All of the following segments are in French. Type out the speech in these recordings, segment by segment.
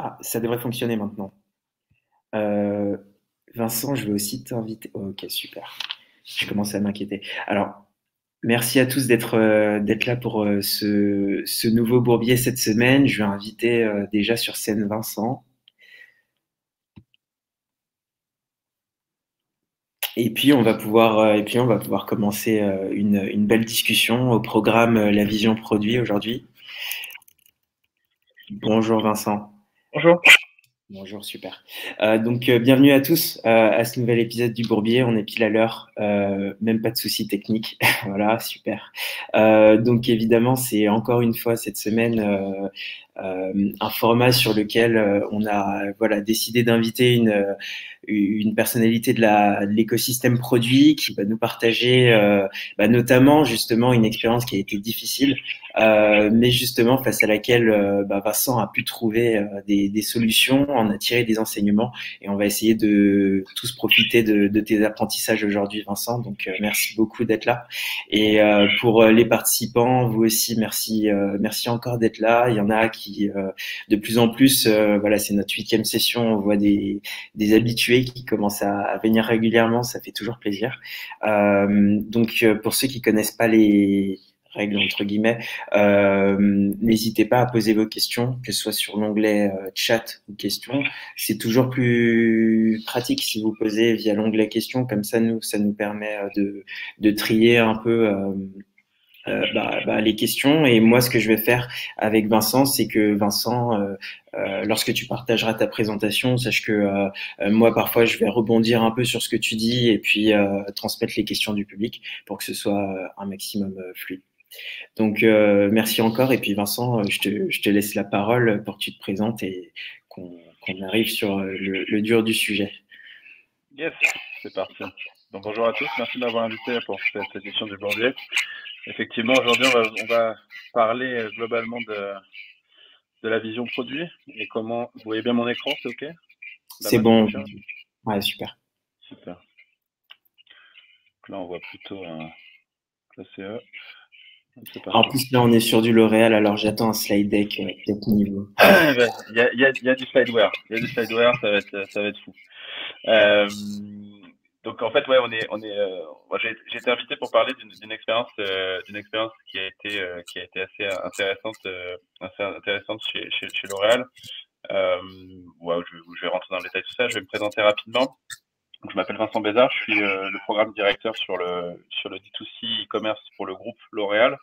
Ah, ça devrait fonctionner maintenant. Euh, Vincent, je vais aussi t'inviter. Oh, ok, super. Je commence à m'inquiéter. Alors, merci à tous d'être là pour ce nouveau bourbier cette semaine. Je vais inviter déjà sur scène Vincent. Et puis on va pouvoir commencer une belle discussion au programme La Vision Produit aujourd'hui. Bonjour Vincent. Bonjour. Bonjour, super. Bienvenue à tous à ce nouvel épisode du Bourbier. On est pile à l'heure, même pas de soucis techniques. Voilà, super. Donc évidemment, c'est encore une fois cette semaine un format sur lequel on a voilà décidé d'inviter une personnalité de l'écosystème produit qui va nous partager notamment justement une expérience qui a été difficile, mais justement face à laquelle Vincent a pu trouver des solutions, en a tiré des enseignements et on va essayer de tous profiter de tes apprentissages aujourd'hui Vincent. Donc merci beaucoup d'être là et pour les participants, vous aussi merci encore d'être là. Il y en a qui de plus en plus voilà, c'est notre 8e session, on voit des habitués qui commencent à venir régulièrement, ça fait toujours plaisir. Pour ceux qui connaissent pas les règles entre guillemets, n'hésitez pas à poser vos questions, que ce soit sur l'onglet chat ou questions. C'est toujours plus pratique si vous posez via l'onglet questions, comme ça nous permet de trier un peu les questions. Et moi, ce que je vais faire avec Vincent, c'est que Vincent, lorsque tu partageras ta présentation, sache que moi, parfois, je vais rebondir un peu sur ce que tu dis et puis transmettre les questions du public pour que ce soit un maximum fluide. Donc, merci encore. Et puis, Vincent, je te laisse la parole pour que tu te présentes et qu'on arrive sur le dur du sujet. Yes, c'est parti. Donc bonjour à tous, merci de m'avoir invité pour cette édition du Bourbier. Effectivement, aujourd'hui, on va parler globalement de la vision produit et comment. Vous voyez bien mon écran, c'est OK? Là C'est maintenant, bon. Michel? Ouais, super. Super. Donc là, on voit plutôt un CE. C'est En parti. plus, là, on est sur du L'Oréal, alors j'attends un slide deck de tout niveau. Il y a du slideware. Il y a du slideware, ça va être fou. Euh, donc en fait, ouais, moi, j'ai été invité pour parler d'une expérience qui a été assez intéressante chez L'Oréal. Ouais, je vais rentrer dans le détail de tout ça. Je vais me présenter rapidement. Donc, je m'appelle Vincent Bézard, je suis le programme directeur sur le D2C e-commerce pour le groupe L'Oréal.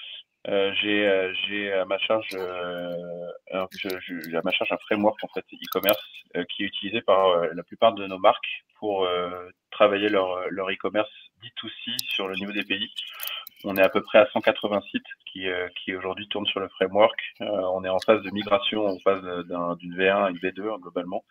J'ai à ma charge j'ai à ma charge un framework en fait e-commerce qui est utilisé par la plupart de nos marques pour travailler leur e-commerce D2C sur le niveau des pays. On est à peu près à 180 sites qui aujourd'hui tournent sur le framework. On est en phase de migration, on passe d'une V1 à une V2 globalement.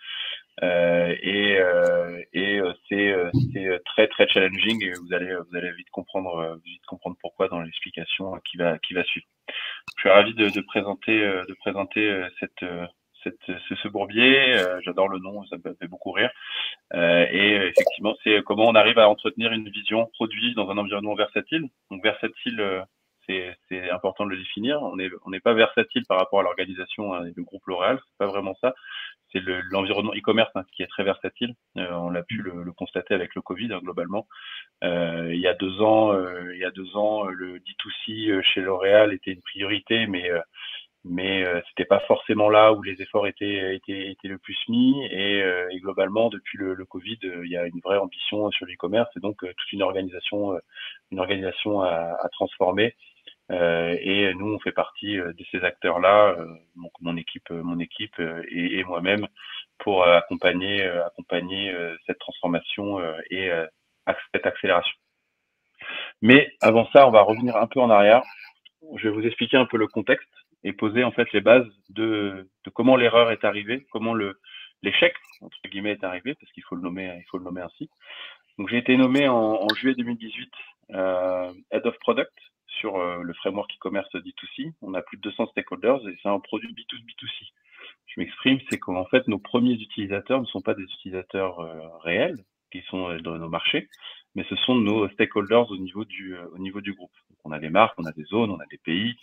C'est très très challenging et vous allez vite comprendre pourquoi dans l'explication qui va suivre. Je suis ravi de présenter ce bourbier. J'adore le nom, ça me fait beaucoup rire. Effectivement, c'est comment on arrive à entretenir une vision produit dans un environnement versatile. Donc versatile, c'est important de le définir. On n'est pas versatile par rapport à l'organisation du groupe L'Oréal, c'est pas vraiment ça. C'est l'environnement e-commerce qui est très versatile. On a pu le constater avec le Covid globalement. Il y a 2 ans, le D2C chez L'Oréal était une priorité, mais c'était pas forcément là où les efforts étaient le plus mis. Et globalement, depuis le Covid, il y a une vraie ambition sur l'e-commerce et donc toute une organisation à transformer. Et nous, on fait partie de ces acteurs-là, donc mon équipe et moi-même, pour accompagner cette transformation et cette accélération. Mais avant ça, on va revenir un peu en arrière. Je vais vous expliquer un peu le contexte et poser en fait les bases de comment l'erreur est arrivée, comment l'échec entre guillemets est arrivé, parce qu'il faut le nommer ainsi. Donc j'ai été nommé en juillet 2018 Head of Product sur le framework e-commerce D2C. On a plus de 200 stakeholders et c'est un produit B2B2C. Je m'exprime, c'est qu'en fait nos premiers utilisateurs ne sont pas des utilisateurs réels qui sont dans nos marchés, mais ce sont nos stakeholders au niveau du groupe. Donc, on a des marques, on a des zones, on a des pays,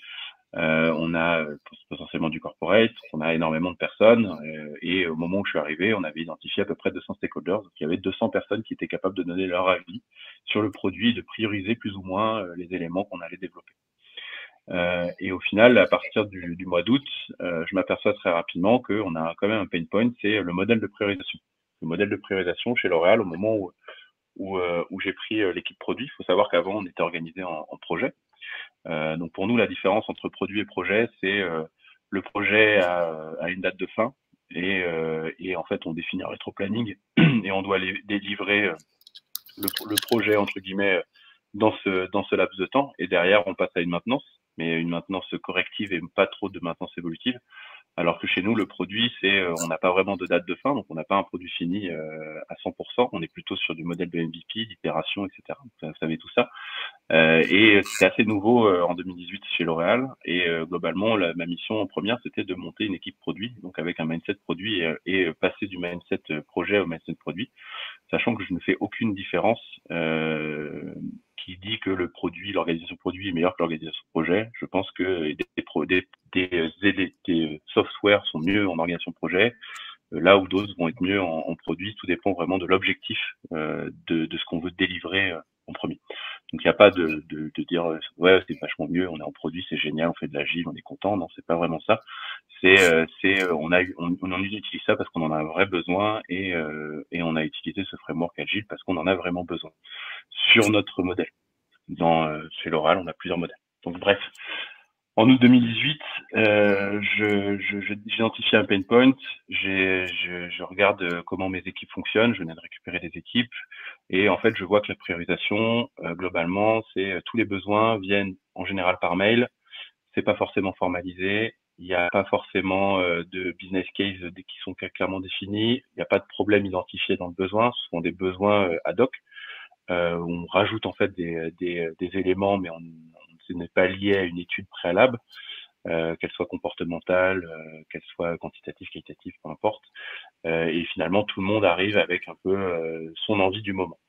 On a potentiellement du corporate, on a énormément de personnes. Et au moment où je suis arrivé, on avait identifié à peu près 200 stakeholders. Donc, il y avait 200 personnes qui étaient capables de donner leur avis sur le produit et de prioriser plus ou moins les éléments qu'on allait développer. Et au final, à partir du mois d'août, je m'aperçois très rapidement qu'on a quand même un pain point, c'est le modèle de priorisation. Le modèle de priorisation chez L'Oréal, au moment où j'ai pris l'équipe produit, il faut savoir qu'avant, on était organisé en projet. Donc pour nous, la différence entre produit et projet, c'est le projet a une date de fin et en fait, on définit un rétro-planning et on doit délivrer le projet, entre guillemets, dans ce laps de temps. Et derrière, on passe à une maintenance, mais une maintenance corrective et pas trop de maintenance évolutive. Alors que chez nous, le produit, on n'a pas vraiment de date de fin, donc on n'a pas un produit fini à 100%. On est plutôt sur du modèle de MVP, d'itération, etc. Vous savez tout ça. Et c'était assez nouveau en 2018 chez L'Oréal. Et globalement, ma mission première, c'était de monter une équipe produit, donc avec un mindset produit et passer du mindset projet au mindset produit, sachant que je ne fais aucune différence qui dit que le produit, l'organisation produit est meilleure que l'organisation projet. Je pense que des softwares sont mieux en organisation projet, là où d'autres vont être mieux en produit. Tout dépend vraiment de l'objectif de ce qu'on veut délivrer en premier. Donc il n'y a pas de dire ouais c'est vachement mieux, on est en produit, c'est génial, on fait de l'agile, on est content. Non, c'est pas vraiment ça. On en utilise ça parce qu'on en a un vrai besoin et on a utilisé ce framework agile parce qu'on en a vraiment besoin sur notre modèle. Chez L'Oréal, on a plusieurs modèles. Donc bref, en août 2018, j'identifie un pain point, je regarde comment mes équipes fonctionnent, je viens de récupérer des équipes, et en fait, je vois que la priorisation, globalement, c'est tous les besoins viennent en général par mail, c'est pas forcément formalisé, il n'y a pas forcément de business case qui sont clairement définis, il n'y a pas de problème identifié dans le besoin, ce sont des besoins ad hoc. On rajoute en fait des éléments, mais ce n'est pas lié à une étude préalable, qu'elle soit comportementale, qu'elle soit quantitative, qualitative, peu importe. Et finalement, tout le monde arrive avec un peu son envie du moment.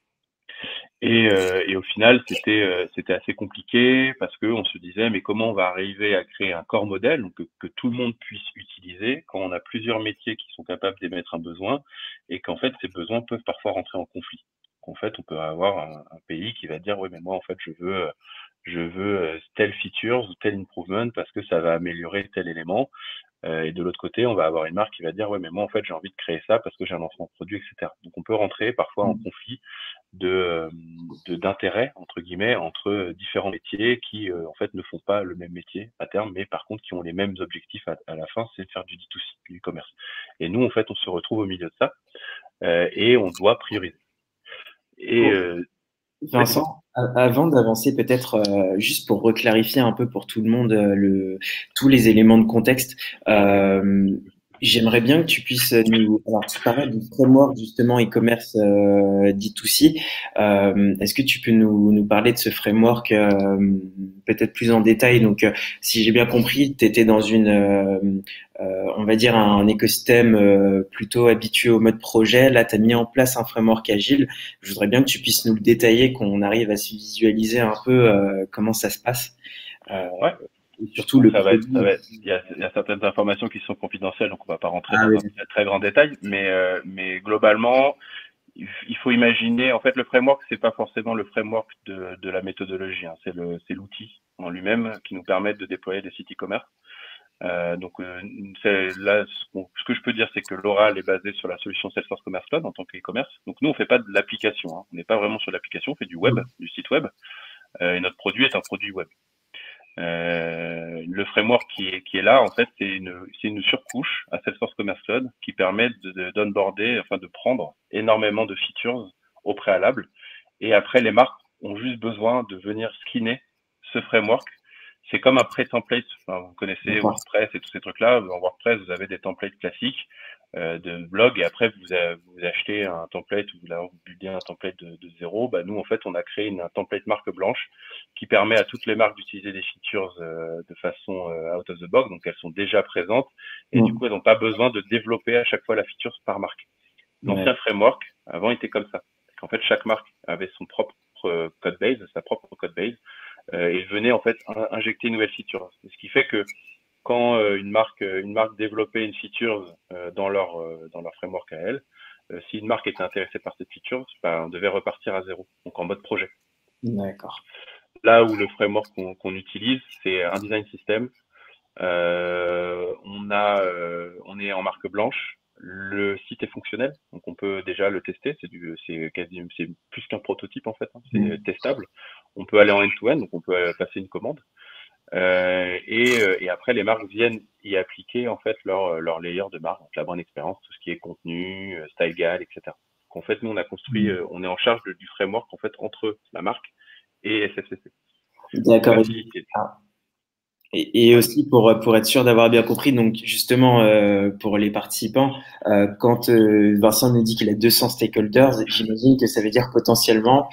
Et au final, c'était assez compliqué parce que on se disait mais comment on va arriver à créer un corps modèle donc que tout le monde puisse utiliser quand on a plusieurs métiers qui sont capables d'émettre un besoin et qu'en fait ces besoins peuvent parfois rentrer en conflit. En fait, on peut avoir un pays qui va dire ouais mais moi en fait je veux telle features ou tel improvement parce que ça va améliorer tel élément. Et de l'autre côté, on va avoir une marque qui va dire ouais mais moi en fait j'ai envie de créer ça parce que j'ai un lancement de produit, etc. Donc on peut rentrer parfois en conflit d'intérêt entre guillemets entre différents métiers qui en fait ne font pas le même métier à terme, mais par contre qui ont les mêmes objectifs à la fin, c'est de faire du D2C, du e-commerce. Et nous en fait on se retrouve au milieu de ça et on doit prioriser. Et Vincent, avant d'avancer, peut-être juste pour reclarifier un peu pour tout le monde tous les éléments de contexte, j'aimerais bien que tu puisses nous. Alors, tu parlais du framework justement e-commerce D2C. Est-ce que tu peux nous parler de ce framework peut-être plus en détail? Donc, si j'ai bien compris, tu étais dans on va dire un écosystème plutôt habitué au mode projet. Là, tu as mis en place un framework agile. Je voudrais bien que tu puisses nous le détailler, qu'on arrive à se visualiser un peu comment ça se passe. ouais. Et surtout le Il produit. y a certaines informations qui sont confidentielles, donc on va pas rentrer Ah dans oui. un très grand détail, mais globalement, il faut imaginer, en fait, le framework, c'est pas forcément le framework de la méthodologie, hein, c'est l'outil en lui-même qui nous permet de déployer des sites e-commerce. Là, ce que je peux dire, c'est que L'Oréal est basé sur la solution Salesforce Commerce Cloud en tant qu'e-commerce. Donc nous, on fait pas de l'application, hein. On n'est pas vraiment sur l'application, on fait du web, du site web, et notre produit est un produit web. Le framework qui est là, en fait, c'est une surcouche à Salesforce Commerce Cloud qui permet d'onboarder, enfin de prendre énormément de features au préalable. Et après, les marques ont juste besoin de venir skinner ce framework. C'est comme un pré-template. Enfin, vous connaissez WordPress et tous ces trucs-là. En WordPress, vous avez des templates classiques de blog et après vous achetez un template ou vous buildez un template de zéro. Bah, nous, en fait, on a créé un template marque blanche qui permet à toutes les marques d'utiliser des features de façon out of the box. Donc, elles sont déjà présentes et du coup, elles n'ont pas besoin de développer à chaque fois la feature par marque. L'ancien framework, avant, était comme ça. En fait, chaque marque avait son propre code base, sa propre code base, et venait en fait injecter une nouvelle feature. Ce qui fait que quand une marque développait une feature dans leur framework à elle, si une marque était intéressée par cette feature, bah, on devait repartir à zéro, donc en mode projet. D'accord. Là où le framework qu'on utilise, c'est un design system. On est en marque blanche. Le site est fonctionnel, donc on peut déjà le tester. C'est plus qu'un prototype en fait, hein. C'est testable. On peut aller en end-to-end, donc on peut passer une commande. Et après, les marques viennent y appliquer en fait leur layer de marque, donc la bonne expérience, tout ce qui est contenu, style guide, etc. Donc en fait, nous on a construit, on est en charge du framework en fait entre la marque et SFCC. D'accord. Et Ouais. aussi pour être sûr d'avoir bien compris, donc justement pour les participants, quand Vincent nous dit qu'il a 200 stakeholders, j'imagine que ça veut dire potentiellement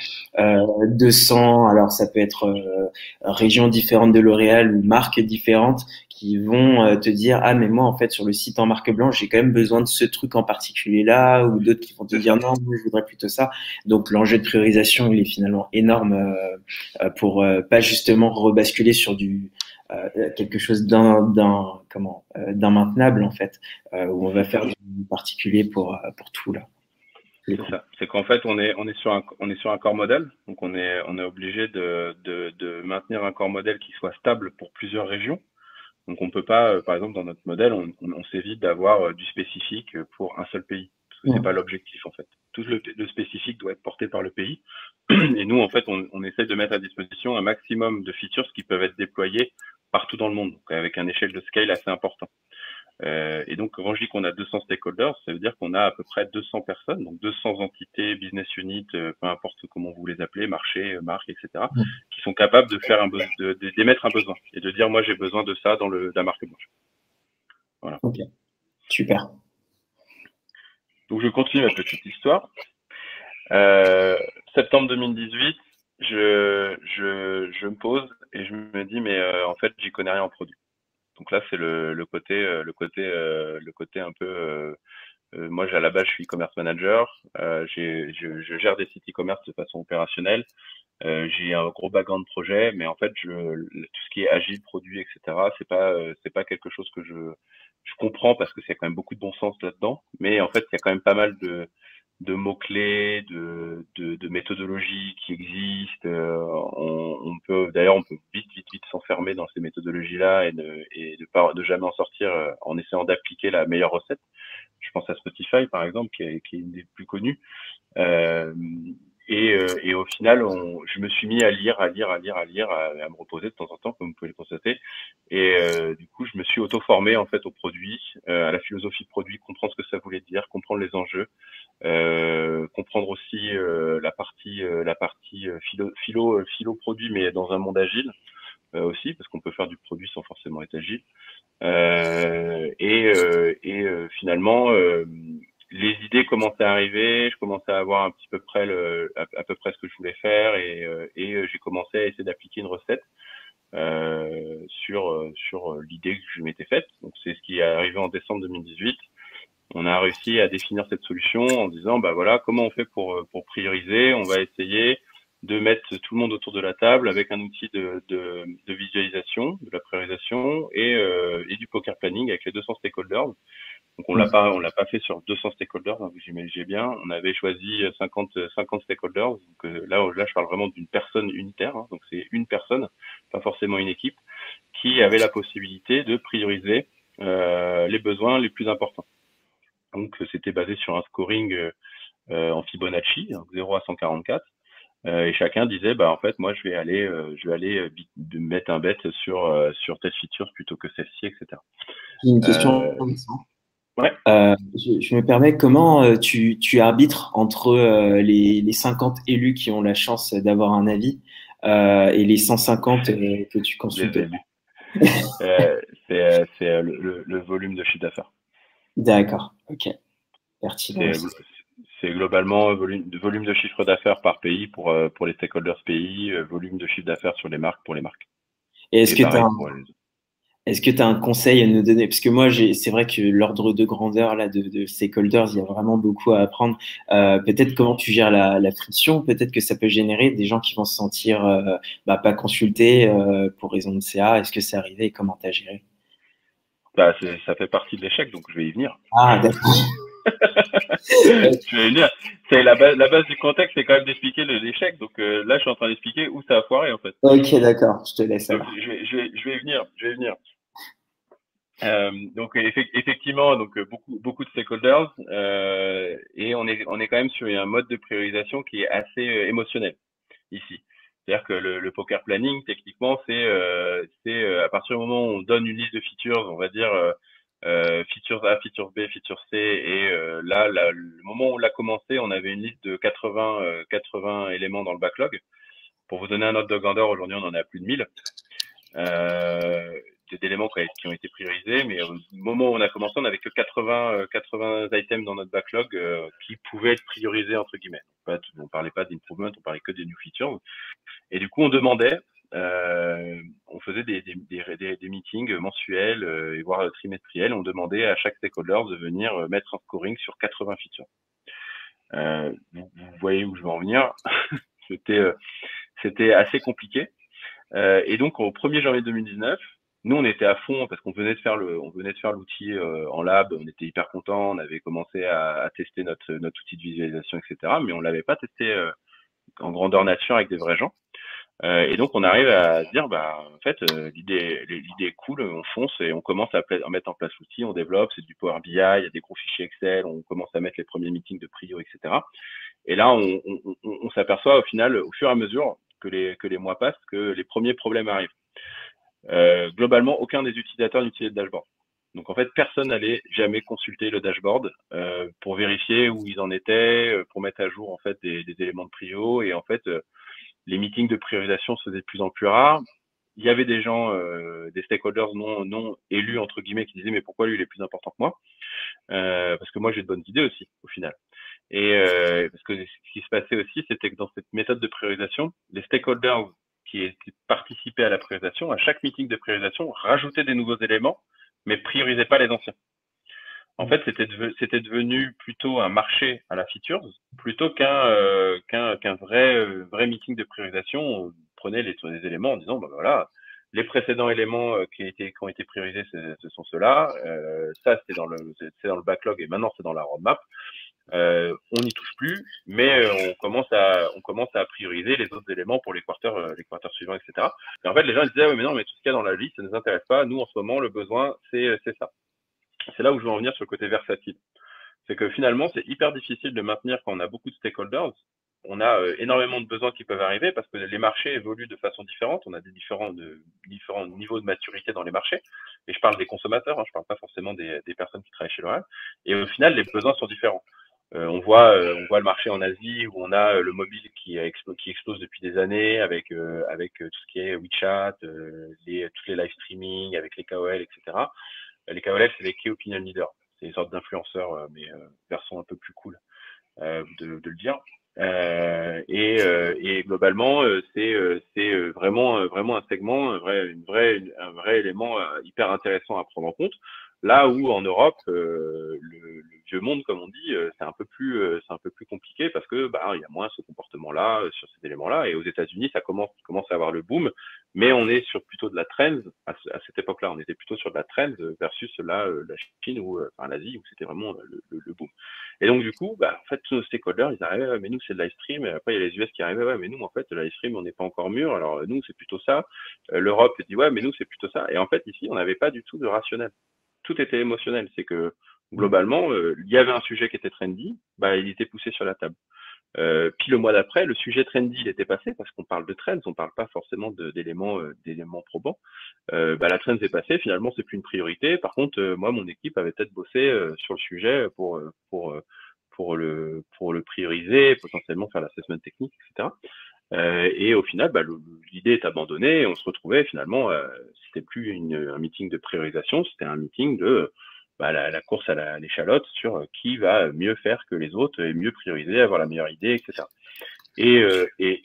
200, alors ça peut être régions différentes de L'Oréal ou marques différentes qui vont te dire ah mais moi en fait sur le site en marque blanche j'ai quand même besoin de ce truc en particulier là, ou d'autres qui vont te dire non moi, je voudrais plutôt ça. Donc l'enjeu de priorisation il est finalement énorme pour pas justement rebasculer sur du quelque chose d'immaintenable en fait, où on va faire du particulier pour tout là. C'est ça. C'est qu'en fait on est sur un corps modèle, donc on est obligé de maintenir un corps modèle qui soit stable pour plusieurs régions. Donc on peut pas, par exemple dans notre modèle, on s'évite d'avoir du spécifique pour un seul pays, parce que c'est pas l'objectif en fait. Tout le spécifique doit être porté par le pays. Et nous en fait on essaie de mettre à disposition un maximum de features qui peuvent être déployées partout dans le monde, donc avec une échelle de scale assez important. Et donc, quand je dis qu'on a 200 stakeholders, ça veut dire qu'on a à peu près 200 personnes, donc 200 entités, business units, peu importe comment vous les appelez, marché, marque, etc., qui sont capables de faire d'émettre un besoin et de dire, moi, j'ai besoin de ça dans la marque blanche. Voilà. Ok, super. Donc, je continue ma petite histoire. Septembre 2018, je me pose et je me dis, mais en fait, j'y connais rien en produit. Donc là, c'est le côté un peu. Moi, à la base, je suis e-commerce manager. Je gère des sites e-commerce de façon opérationnelle. J'ai un gros background projet, mais en fait, tout ce qui est agile, produit, etc., c'est pas quelque chose que je comprends parce que c'est quand même beaucoup de bon sens là-dedans. Mais en fait, il y a quand même pas mal de mots-clés, de méthodologies qui existent. On peut vite s'enfermer dans ces méthodologies-là et de jamais en sortir en essayant d'appliquer la meilleure recette. Je pense à Spotify, par exemple, qui est une des plus connues. Et au final, je me suis mis à lire, à me reposer de temps en temps, comme vous pouvez le constater. Et du coup, je me suis auto-formé en fait au produit, à la philosophie produit, comprendre ce que ça voulait dire, comprendre les enjeux, comprendre aussi la partie philo produit, mais dans un monde agile aussi, parce qu'on peut faire du produit sans forcément être agile. Finalement, les idées commençaient à arriver, je commençais à avoir un petit peu près à peu près ce que je voulais faire et j'ai commencé à essayer d'appliquer une recette sur l'idée que je m'étais faite. Donc c'est ce qui est arrivé en décembre 2018. On a réussi à définir cette solution en disant bah voilà comment on fait pour prioriser. On va essayer de mettre tout le monde autour de la table avec un outil de visualisation, de la priorisation et du poker planning avec les 200 stakeholders. Donc on l'a pas fait sur 200 stakeholders, hein, vous imaginez bien. On avait choisi 50 stakeholders. Donc là je parle vraiment d'une personne unitaire. Hein, donc c'est une personne, pas forcément une équipe, qui avait la possibilité de prioriser les besoins les plus importants. Donc c'était basé sur un scoring en Fibonacci, donc 0 à 144. Et chacun disait bah en fait moi je vais aller mettre un bet sur telle feature plutôt que celle-ci, etc. J'ai une question. Ouais. Je me permets, comment tu arbitres entre les 50 élus qui ont la chance d'avoir un avis et les 150 que tu consultes? C'est le volume de chiffre d'affaires. D'accord, ok. Pertinent. C'est globalement volume de chiffre d'affaires par pays pour les stakeholders pays, volume de chiffre d'affaires sur les marques pour les marques. Et est-ce que tu as Est-ce que tu as un conseil à nous donner? Parce que moi, c'est vrai que l'ordre de grandeur là, de stakeholders, il y a vraiment beaucoup à apprendre. Peut-être comment tu gères la friction, peut-être que ça peut générer des gens qui vont se sentir pas consultés pour raison de CA. Est-ce que c'est arrivé et comment tu as géré? Bah, ça fait partie de l'échec, donc je vais y venir. Ah, d'accord. Je vais y venir. C'est la base du contexte, c'est quand même d'expliquer l'échec. Donc là, je suis en train d'expliquer où ça a foiré en fait. Ok, d'accord, je te laisse Donc alors. je vais y venir. Je vais y venir. Donc effectivement, donc beaucoup de stakeholders et on est quand même sur un mode de priorisation qui est assez émotionnel ici. C'est-à-dire que le poker planning, techniquement, c'est à partir du moment où on donne une liste de features, on va dire features A, features B, features C, et le moment où on l'a commencé, on avait une liste de 80 éléments dans le backlog. Pour vous donner un ordre de grandeur, aujourd'hui, on en est à plus de 1000 euh, d'éléments qui ont été priorisés, mais au moment où on a commencé, on n'avait que 80 items dans notre backlog qui pouvaient être priorisés entre guillemets. On parlait pas d'improvement, on parlait que des new features. Et du coup, on demandait, on faisait des meetings mensuels et voire trimestriels. On demandait à chaque stakeholder de venir mettre un scoring sur 80 features. Vous voyez où je veux en venir. C'était assez compliqué. Et donc au 1er janvier 2019, nous on était à fond parce qu'on venait de faire l'outil en lab, on était hyper contents, on avait commencé à tester notre outil de visualisation, etc. Mais on l'avait pas testé en grandeur nature avec des vrais gens. Et donc on arrive à se dire bah en fait l'idée est cool, on fonce et on commence à mettre en place l'outil, on développe, c'est du Power BI, il y a des gros fichiers Excel, on commence à mettre les premiers meetings de prio, etc. Et là on s'aperçoit au final, au fur et à mesure que les mois passent, que les premiers problèmes arrivent. Globalement, aucun des utilisateurs n'utilisait le dashboard. Donc en fait, personne n'allait jamais consulter le dashboard pour vérifier où ils en étaient, pour mettre à jour en fait des éléments de prio. Et en fait, les meetings de priorisation se faisaient de plus en plus rares. Il y avait des gens, des stakeholders non élus entre guillemets, qui disaient mais pourquoi lui il est plus important que moi parce que moi j'ai de bonnes idées aussi au final. Et parce que ce qui se passait aussi, c'était que dans cette méthode de priorisation, les stakeholders qui participaient à la priorisation, à chaque meeting de priorisation, rajoutaient des nouveaux éléments, mais priorisaient pas les anciens. En fait, c'était devenu plutôt un marché à la features, plutôt qu'un vrai meeting de priorisation. On prenait les éléments en disant, bah voilà, les précédents éléments qui ont été priorisés, ce sont ceux-là. Ça, c'est dans le backlog et maintenant c'est dans la roadmap. On n'y touche plus, mais on commence à prioriser les autres éléments pour les quarters suivants, etc. Et en fait, les gens disaient, ouais, mais non, mais tout ce qu'il y a dans la liste, ça ne nous intéresse pas. Nous, en ce moment, le besoin, c'est ça. C'est là où je veux en venir sur le côté versatile. C'est que finalement, c'est hyper difficile de maintenir quand on a beaucoup de stakeholders. On a énormément de besoins qui peuvent arriver parce que les marchés évoluent de façon différente. On a des différents niveaux de maturité dans les marchés. Et je parle des consommateurs, hein, je parle pas forcément des personnes qui travaillent chez L'Oréal. Et au final, les besoins sont différents. On voit le marché en Asie où on a le mobile qui explose depuis des années avec tout ce qui est WeChat, tous les live streaming avec les KOL, etc. Les KOL, c'est les Key Opinion Leaders. C'est une sorte d'influenceurs, mais version un peu plus cool de le dire. Et globalement, c'est vraiment un segment, un vrai élément hyper intéressant à prendre en compte. Là où en Europe, le vieux monde, comme on dit, c'est un peu plus compliqué parce que bah il y a moins ce comportement-là sur ces éléments-là. Et aux États-Unis, ça commence à avoir le boom, mais on est sur plutôt de la trend. À cette époque-là, on était plutôt sur de la trend versus là la Chine ou enfin l'Asie où c'était vraiment le boom. Et donc, du coup, bah, en fait, tous nos stakeholders, ils arrivaient, ouais, mais nous, c'est le live stream. Et après, il y a les US qui arrivaient, ouais, mais nous, en fait, le live stream, on n'est pas encore mûr. Alors, nous, c'est plutôt ça. L'Europe dit, ouais, mais nous, c'est plutôt ça. Et en fait, ici, on n'avait pas du tout de rationnel. Tout était émotionnel. C'est que, globalement, il y avait un sujet qui était trendy, bah, il était poussé sur la table. Puis le mois d'après, le sujet trendy, il était passé parce qu'on parle de trends, on parle pas forcément d'éléments probants. Bah, la trend est passée, finalement, c'est plus une priorité. Par contre, moi, mon équipe avait peut-être bossé sur le sujet pour le prioriser, potentiellement faire l'assessment technique, etc. Et au final, bah, l'idée est abandonnée et on se retrouvait finalement, c'était plus un meeting de priorisation, c'était un meeting de bah, la course à l'échalote sur qui va mieux faire que les autres et mieux prioriser, avoir la meilleure idée, etc.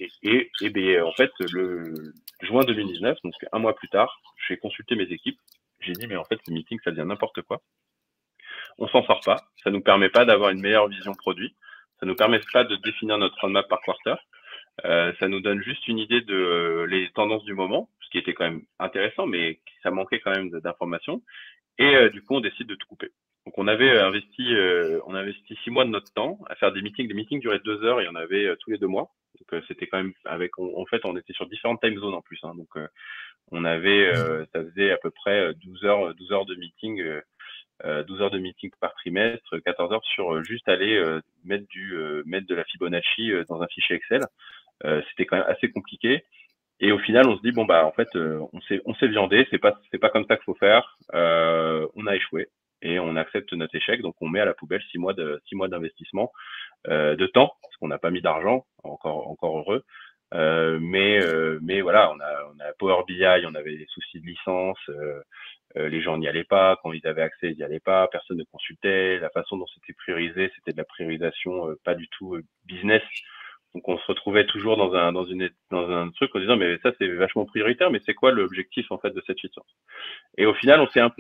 En fait, le juin 2019, donc un mois plus tard, j'ai consulté mes équipes J'ai dit, mais en fait, ces meetings, ça devient n'importe quoi. On s'en sort pas. Ça nous permet pas d'avoir une meilleure vision produit. Ça nous permet pas de définir notre roadmap par quarter. Ça nous donne juste une idée de les tendances du moment, ce qui était quand même intéressant, mais ça manquait quand même d'informations. Et du coup, on décide de tout couper. Donc, on a investi 6 mois de notre temps à faire des meetings. Les meetings duraient 2 heures, et il y en avait tous les 2 mois. Donc, c'était quand même en fait, on était sur différentes time zones en plus. Hein. Donc, on avait, ça faisait à peu près 12 heures de meeting, 12 heures de meeting par trimestre, 14 heures sur juste aller mettre de la Fibonacci dans un fichier Excel. C'était quand même assez compliqué. Et au final, on se dit bon bah en fait, on s'est viandé, c'est pas comme ça qu'il faut faire. On a échoué et on accepte notre échec, donc on met à la poubelle 6 mois d'investissement de temps, parce qu'on n'a pas mis d'argent, encore heureux. Mais voilà, on a Power BI, on avait des soucis de licence, les gens n'y allaient pas, quand ils avaient accès, ils n'y allaient pas, personne ne consultait, la façon dont c'était priorisé, c'était de la priorisation pas du tout business. Donc on se retrouvait toujours dans un truc en disant mais ça c'est vachement prioritaire, mais c'est quoi l'objectif en fait de cette feature? Et au final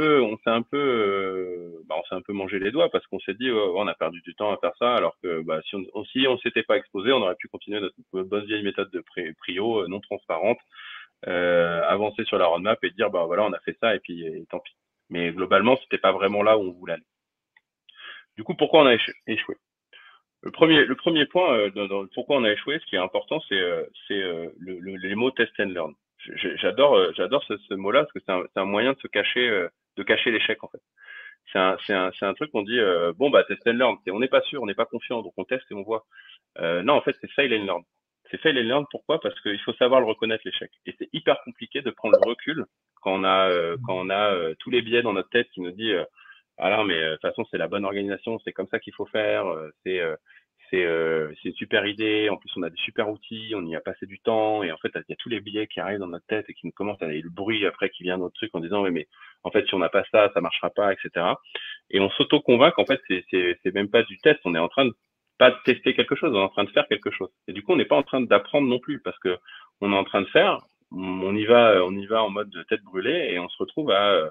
on s'est un peu mangé les doigts parce qu'on s'est dit on a perdu du temps à faire ça, alors que bah, si on s'était pas exposé, on aurait pu continuer notre bonne vieille méthode de prio non transparente, avancer sur la roadmap et dire bah voilà on a fait ça et tant pis. Mais globalement c'était pas vraiment là où on voulait aller. Du coup pourquoi on a échoué? Le premier point pourquoi on a échoué, ce qui est important, c'est les mots test and learn. J'adore ce mot-là parce que c'est un moyen de se cacher, de cacher l'échec en fait. C'est un truc qu'on dit bon bah test and learn, on n'est pas sûr, on n'est pas confiant, donc on teste et on voit. Non, en fait c'est fail and learn. C'est fail and learn, pourquoi? Parce qu'il faut savoir le reconnaître l'échec. Et c'est hyper compliqué de prendre le recul quand on a tous les biais dans notre tête qui nous dit ah non mais de toute façon c'est la bonne organisation, c'est comme ça qu'il faut faire, c'est une super idée, en plus on a des super outils, on y a passé du temps, et en fait il y a tous les biais qui arrivent dans notre tête et qui nous commencent à aller le bruit après qui vient notre truc en disant mais en fait si on n'a pas ça, ça marchera pas, etc. Et on s'auto-convainc qu'en fait c'est même pas du test, on est en train de pas de tester quelque chose, on est en train de faire quelque chose. Et du coup on n'est pas en train d'apprendre non plus parce que on est en train de faire, on y va en mode tête brûlée et on se retrouve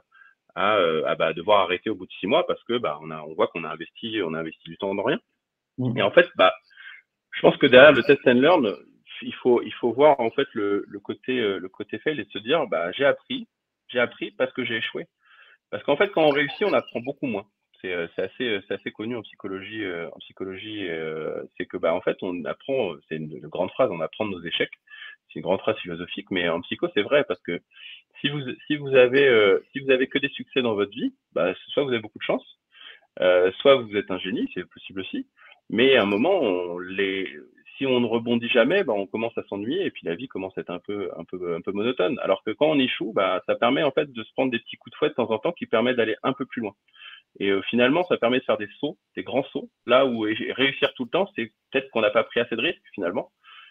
à devoir arrêter au bout de 6 mois parce que bah on voit qu'on a investi du temps dans rien. Et en fait bah je pense que derrière le test and learn, il faut voir en fait le côté fail et se dire bah j'ai appris parce que j'ai échoué. Parce qu'en fait quand on réussit on apprend beaucoup moins. C'est assez connu en psychologie, c'est que bah en fait on apprend, c'est une grande phrase, on apprend de nos échecs. C'est une grande phrase philosophique, mais en psycho c'est vrai parce que si vous avez que des succès dans votre vie, bah soit vous avez beaucoup de chance, soit vous êtes un génie, c'est possible aussi. Mais à un moment, si on ne rebondit jamais, bah, on commence à s'ennuyer et puis la vie commence à être un peu monotone. Alors que quand on échoue, bah, ça permet en fait de se prendre des petits coups de fouet de temps en temps qui permettent d'aller un peu plus loin. Et finalement, ça permet de faire des sauts, des grands sauts. Là où réussir tout le temps, c'est peut-être qu'on n'a pas pris assez de risques finalement.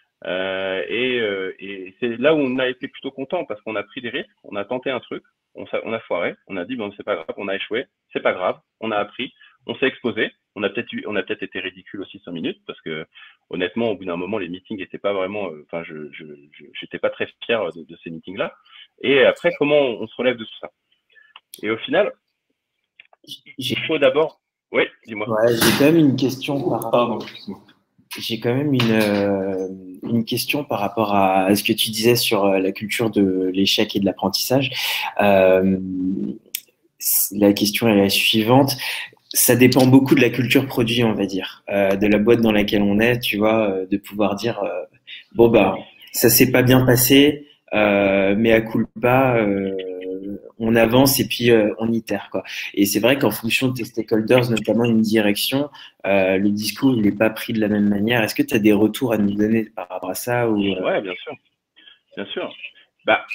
Et c'est là où on a été plutôt content parce qu'on a pris des risques, on a tenté un truc, on a foiré, on a dit bon c'est pas grave, on a échoué, c'est pas grave, on a appris, on s'est exposé, on a peut-être été ridicule aussi 5 minutes parce que honnêtement au bout d'un moment les meetings étaient pas vraiment, enfin j'étais pas très fier de ces meetings là. Et après comment on se relève de tout ça? Et au final, il faut d'abord, oui, dis-moi. Ouais, j'ai quand même une question par rapport. J'ai quand même une question par rapport à ce que tu disais sur la culture de l'échec et de l'apprentissage. Euh, la question est la suivante. Ça dépend beaucoup de la culture produit, on va dire, de la boîte dans laquelle on est, tu vois, de pouvoir dire bon bah ça s'est pas bien passé, mais à culpa, on avance et puis on itère quoi. Et c'est vrai qu'en fonction de tes stakeholders, notamment une direction, le discours il n'est pas pris de la même manière. Est-ce que tu as des retours à nous donner par rapport à ça ou Ouais, bien sûr, bien sûr. Bah,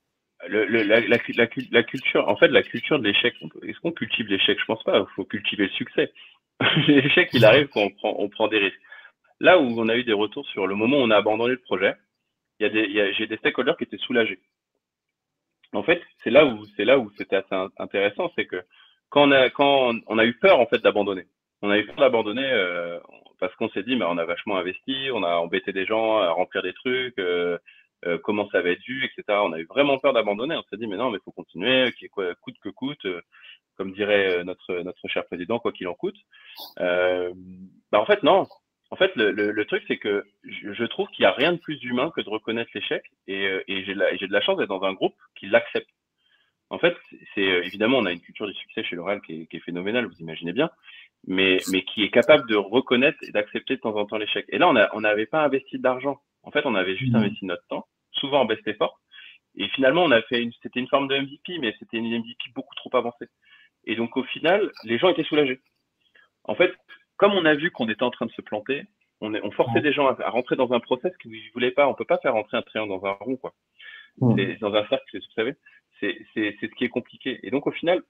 la culture, en fait, la culture de l'échec, est-ce qu'on cultive l'échec? Je pense pas, il faut cultiver le succès. L'échec, il arrive quand on prend des risques. Là où on a eu des retours sur le moment où on a abandonné le projet, j'ai des stakeholders qui étaient soulagés. En fait, c'est là où c'était assez intéressant, c'est que quand on a eu peur en fait d'abandonner, on a eu peur d'abandonner parce qu'on s'est dit, mais on a vachement investi, on a embêté des gens à remplir des trucs, comment ça va être vu, etc. On avait vraiment peur d'abandonner. On s'est dit, mais non, mais il faut continuer, coûte que coûte, comme dirait notre cher président, quoi qu'il en coûte. En fait, non. En fait, le truc, c'est que je trouve qu'il n'y a rien de plus humain que de reconnaître l'échec, et j'ai de la chance d'être dans un groupe qui l'accepte. En fait, c'est évidemment, on a une culture du succès chez L'Oréal qui est phénoménale, vous imaginez bien, mais qui est capable de reconnaître et d'accepter de temps en temps l'échec. Et là, on n'avait pas investi d'argent. En fait, on avait juste investi notre temps, souvent en best effort. Et finalement, c'était une forme de MVP, mais c'était une MVP beaucoup trop avancée. Et donc, au final, les gens étaient soulagés. En fait, comme on a vu qu'on était en train de se planter, on forçait des gens à rentrer dans un process qu'ils ne voulaient pas. On peut pas faire rentrer un triangle dans un rond, quoi. C'est dans un cercle, vous savez. C'est ce qui est compliqué. Et donc, au final,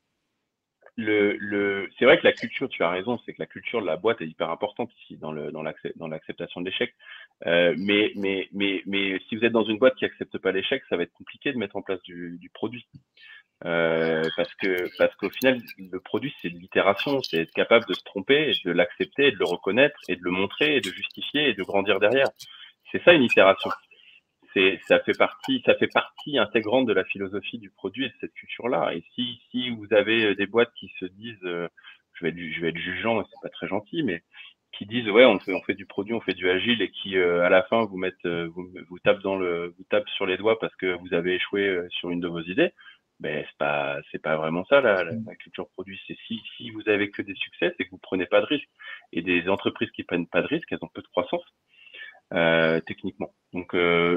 c'est vrai que la culture, tu as raison, c'est que la culture de la boîte est hyper importante ici dans l'acceptation de l'échec. Mais si vous êtes dans une boîte qui accepte pas l'échec, ça va être compliqué de mettre en place du produit. Parce qu'au final, le produit, c'est de l'itération, c'est être capable de se tromper, et de l'accepter, de le reconnaître, et de le montrer, et de justifier, et de grandir derrière. C'est ça une itération. Ça fait partie intégrante de la philosophie du produit et de cette culture-là. Et si vous avez des boîtes qui se disent, je vais être jugeant, et c'est pas très gentil, mais qui disent ouais, on fait du produit, on fait du agile, et qui à la fin vous tapent sur les doigts parce que vous avez échoué sur une de vos idées, ben c'est pas vraiment ça la culture produit. C'est si vous avez que des succès, c'est que vous prenez pas de risques. Et des entreprises qui prennent pas de risques, elles ont peu de croissance. Techniquement. Donc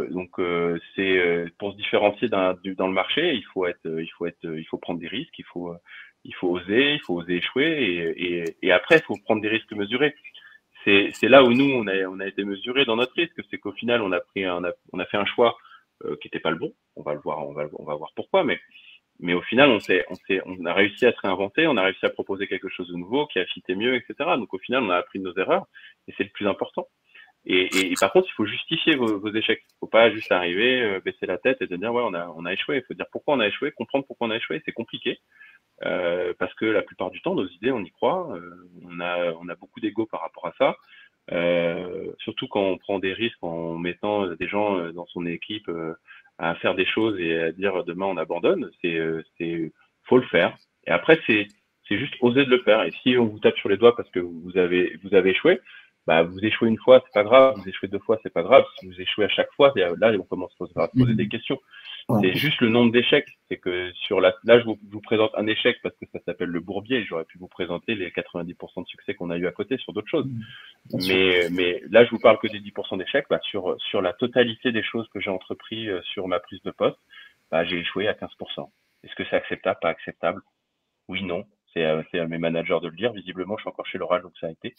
c'est pour se différencier dans le marché, il faut prendre des risques, il faut oser échouer, et après il faut prendre des risques mesurés. C'est là où nous on a été mesurés dans notre risque, c'est qu'au final on a fait un choix qui n'était pas le bon. On va voir pourquoi, mais au final on a réussi à se réinventer, on a réussi à proposer quelque chose de nouveau qui a fité mieux, etc. Donc au final on a appris de nos erreurs, et c'est le plus important. Et par contre, il faut justifier vos échecs. Il ne faut pas juste arriver, baisser la tête et de dire ouais, on a échoué. Il faut dire pourquoi on a échoué, comprendre pourquoi on a échoué. C'est compliqué parce que la plupart du temps, nos idées, on y croit. On a beaucoup d'ego par rapport à ça. Surtout quand on prend des risques en mettant des gens dans son équipe à faire des choses et à dire demain on abandonne. Faut le faire. Et après, c'est juste oser de le faire. Et si on vous tape sur les doigts parce que vous avez échoué, bah, vous échouez une fois, c'est pas grave. Vous échouez deux fois, c'est pas grave. Si vous échouez à chaque fois, là, on commence à se poser des questions. C'est juste le nombre d'échecs. C'est que là, je vous présente un échec parce que ça s'appelle le bourbier. J'aurais pu vous présenter les 90% de succès qu'on a eu à côté sur d'autres choses. Mais là, je vous parle que des 10% d'échecs. Bah, sur la totalité des choses que j'ai entrepris sur ma prise de poste, bah, j'ai échoué à 15%. Est-ce que c'est acceptable, pas acceptable? Oui, non. C'est à mes managers de le dire. Visiblement, je suis encore chez L'Oréal, donc ça a été.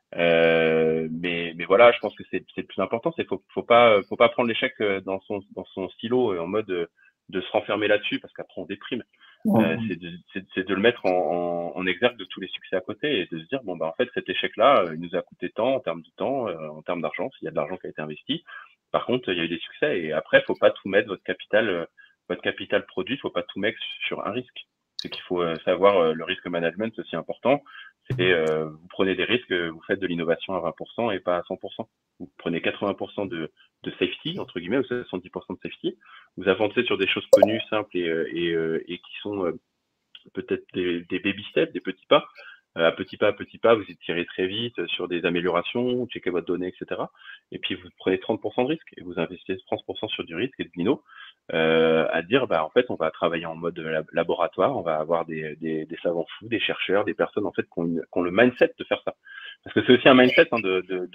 Mais voilà, je pense que c'est le plus important. Faut pas prendre l'échec dans son stylo en mode de se renfermer là-dessus parce qu'après on déprime. C'est de le mettre en exergue de tous les succès à côté et de se dire bon bah en fait cet échec-là, il nous a coûté tant en termes de temps, en termes d'argent, s'il y a de l'argent qui a été investi. Par contre, il y a eu des succès et après faut pas tout mettre votre capital produit, faut pas tout mettre sur un risque. C'est qu'il faut savoir le risque management, c'est aussi important. C'est vous prenez des risques, vous faites de l'innovation à 20% et pas à 100%. Vous prenez 80% de safety, entre guillemets, ou 70% de safety. Vous avancez sur des choses connues, simples et qui sont peut-être des baby steps, des petits pas. À petit pas, vous étirez très vite sur des améliorations, checkez votre donnée, etc. Et puis vous prenez 30% de risque et vous investissez 30% sur du risque et de l'INO. À dire bah en fait on va travailler en mode laboratoire, on va avoir des savants fous, des chercheurs, des personnes en fait qui ont le mindset de faire ça. Parce que c'est aussi un mindset hein,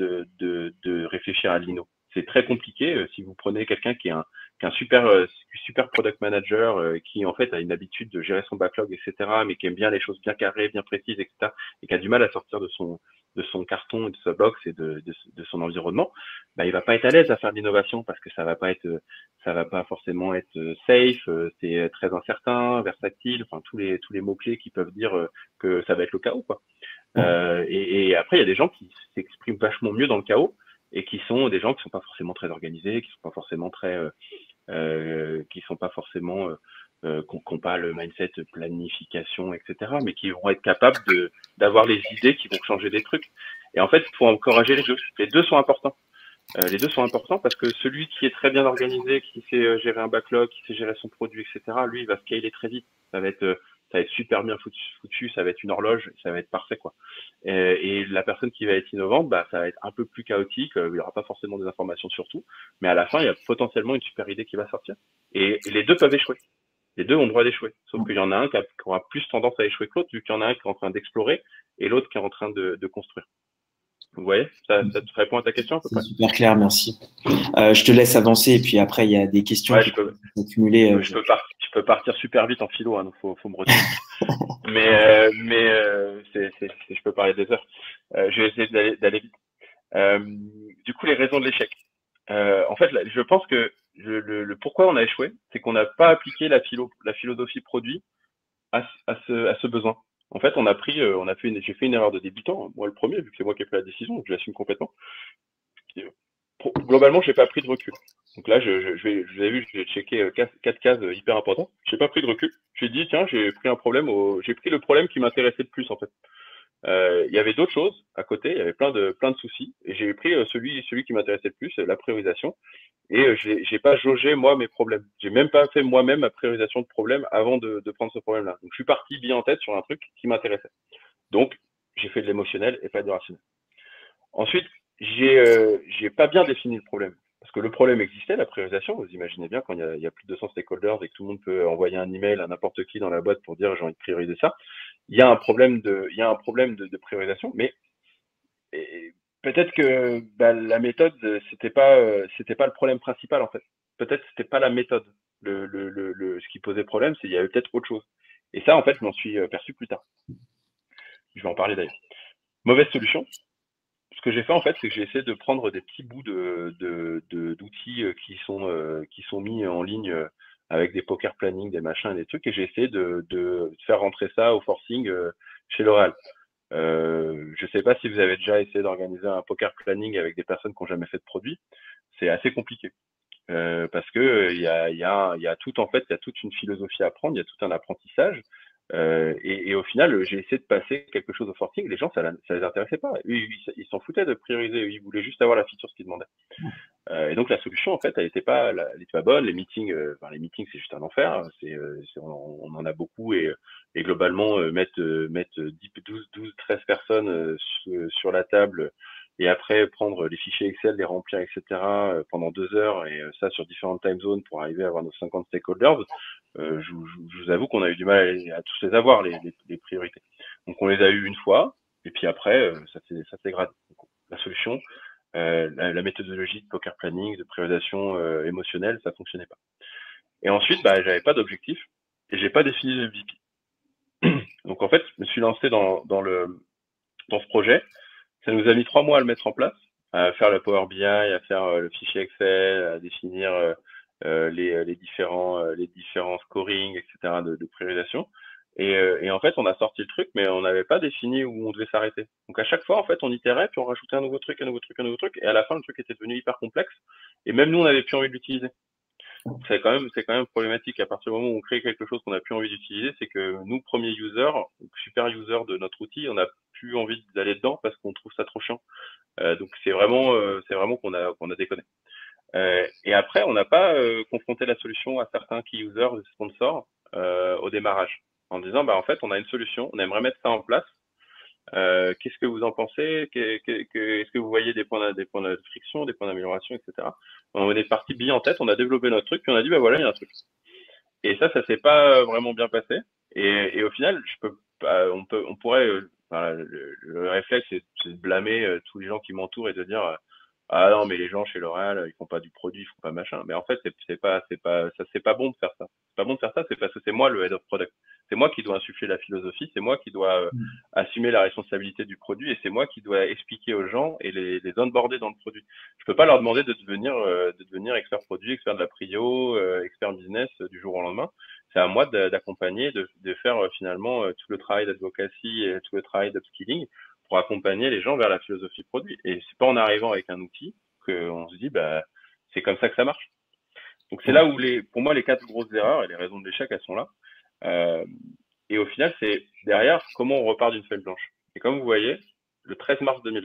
de réfléchir à l'INO. C'est très compliqué si vous prenez quelqu'un qui est un super product manager qui en fait a une habitude de gérer son backlog, etc., mais qui aime bien les choses bien carrées, bien précises, etc., et qui a du mal à sortir de son carton et de sa box et de son environnement, bah, il va pas être à l'aise à faire de l'innovation parce que ça va pas forcément être safe, c'est très incertain, versatile, enfin tous les mots-clés qui peuvent dire que ça va être le chaos, quoi. Et après, il y a des gens qui s'expriment vachement mieux dans le chaos et qui sont des gens qui sont pas forcément très organisés, qui sont pas forcément qui n'ont pas le mindset planification, etc., mais qui vont être capables d'avoir les idées qui vont changer des trucs. Et en fait, il faut encourager les deux. Les deux sont importants. Les deux sont importants parce que celui qui est très bien organisé, qui sait gérer un backlog, qui sait gérer son produit, etc., lui, il va scaler très vite. Ça va être super bien foutu, ça va être une horloge, ça va être parfait, quoi. Et la personne qui va être innovante, bah, ça va être un peu plus chaotique, il n'y aura pas forcément des informations sur tout, mais à la fin, il y a potentiellement une super idée qui va sortir. Et les deux peuvent échouer. Les deux ont le droit d'échouer. Sauf qu'il y en a un qui aura plus tendance à échouer que l'autre, vu qu'il y en a un qui est en train d'explorer et l'autre qui est en train de construire. Vous voyez, ça te répond à ta question à peu C'est près? super clair, merci. Je te laisse avancer et puis après, il y a des questions Ouais, qui peuvent s'accumuler. je peux partir super vite en philo, hein, donc faut me retenir. Je peux parler des heures. Je vais essayer d'aller vite. Euh, du coup, les raisons de l'échec. En fait, je pense que le pourquoi on a échoué, c'est qu'on n'a pas appliqué la philosophie produit à ce besoin. En fait, j'ai fait une erreur de débutant, moi le premier, vu que c'est moi qui ai pris la décision, donc je l'assume complètement. Globalement, j'ai pas pris de recul. Donc là, je vous avez vu, j'ai checké quatre cases hyper importantes. J'ai pas pris de recul. J'ai dit, tiens, j'ai pris le problème qui m'intéressait le plus, en fait. Il y avait d'autres choses à côté, il y avait plein de soucis, et j'ai pris celui qui m'intéressait le plus, la priorisation. Et j'ai pas jaugé moi mes problèmes. J'ai même pas fait moi-même ma priorisation de problèmes avant de prendre ce problème-là. Donc je suis parti bien en tête sur un truc qui m'intéressait. Donc j'ai fait de l'émotionnel et pas du rationnel. Ensuite, j'ai pas bien défini le problème. Parce que le problème existait, la priorisation, vous imaginez bien, quand il y a plus de 200 stakeholders et que tout le monde peut envoyer un email à n'importe qui dans la boîte pour dire j'ai envie de prioriser ça, il y a un problème de priorisation, mais peut-être que bah, la méthode, c'était pas le problème principal en fait. Peut-être c'était pas la méthode. Ce qui posait problème, c'est qu'il y avait peut-être autre chose. Et ça, en fait, je m'en suis perçu plus tard. Je vais en parler d'ailleurs. Mauvaise solution, ce que j'ai fait en fait, c'est que j'ai essayé de prendre des petits bouts d'outils qui sont mis en ligne avec des poker planning, des machins, des trucs, et j'ai essayé de faire rentrer ça au forcing chez L'Oréal. Je sais pas si vous avez déjà essayé d'organiser un poker planning avec des personnes qui n'ont jamais fait de produit. C'est assez compliqué. Parce que il y a tout en fait, il y a toute une philosophie à apprendre, il y a tout un apprentissage. Et au final, j'ai essayé de passer quelque chose au forcing. Les gens, ça les intéressait pas. Eux, ils s'en foutaient de prioriser. Ils voulaient juste avoir la feature qu'ils demandaient. Et donc la solution, en fait, elle était pas bonne. Les meetings, c'est juste un enfer. On en a beaucoup et globalement mettre 10, 12, 13 personnes sur la table et après prendre les fichiers Excel, les remplir, etc. Pendant 2 heures et ça sur différentes time zones pour arriver à avoir nos 50 stakeholders. Je vous avoue qu'on a eu du mal à tous les avoir les priorités. Donc on les a eu une fois et puis après ça s'est dégradé. Donc, la solution, la méthodologie de poker planning, de priorisation émotionnelle, ça fonctionnait pas. Et ensuite, bah, j'avais pas d'objectif et j'ai pas défini le MVP. Donc en fait, je me suis lancé dans ce projet. Ça nous a mis 3 mois à le mettre en place, à faire le Power BI, à faire le fichier Excel, à définir les différents scoring, etc. de priorisation. Et en fait, on a sorti le truc, mais on n'avait pas défini où on devait s'arrêter. Donc à chaque fois, en fait, on itérait, puis on rajoutait un nouveau truc, un nouveau truc, un nouveau truc, et à la fin, le truc était devenu hyper complexe. Et même nous, on n'avait plus envie de l'utiliser. C'est quand même problématique. À partir du moment où on crée quelque chose qu'on n'a plus envie d'utiliser, c'est que nous, premiers users, super users de notre outil, on n'a plus envie d'aller dedans parce qu'on trouve ça trop chiant. Donc c'est vraiment qu'on a déconné. Et après, on n'a pas confronté la solution à certains key users, des sponsors, au démarrage, en disant bah en fait on a une solution, on aimerait mettre ça en place. Qu'est-ce que vous en pensez? Est-ce que vous voyez des points de friction, des points d'amélioration, etc. On est parti bien en tête, on a développé notre truc, puis on a dit bah voilà il y a un truc. Et ça s'est pas vraiment bien passé. Et au final, on pourrait, enfin, le réflexe, c'est de blâmer tous les gens qui m'entourent et de dire, ah non, mais les gens chez L'Oréal, ils font pas du produit, ils font pas machin. Mais en fait, c'est pas bon de faire ça. C'est pas bon de faire ça, c'est parce que c'est moi le head of product. C'est moi qui dois insuffler la philosophie, c'est moi qui dois assumer la responsabilité du produit et c'est moi qui dois expliquer aux gens et les onboarder dans le produit. Je peux pas leur demander de devenir expert produit, expert de la prio, expert business du jour au lendemain. C'est à moi d'accompagner, de faire finalement tout le travail d'advocacy et tout le travail d'upskilling pour accompagner les gens vers la philosophie produit. Et c'est pas en arrivant avec un outil qu'on se dit bah c'est comme ça que ça marche. Donc c'est là où pour moi les 4 grosses erreurs et les raisons de l'échec elles sont là. Euh, et au final c'est derrière comment on repart d'une feuille blanche. Et comme vous voyez, le 13 mars 2020,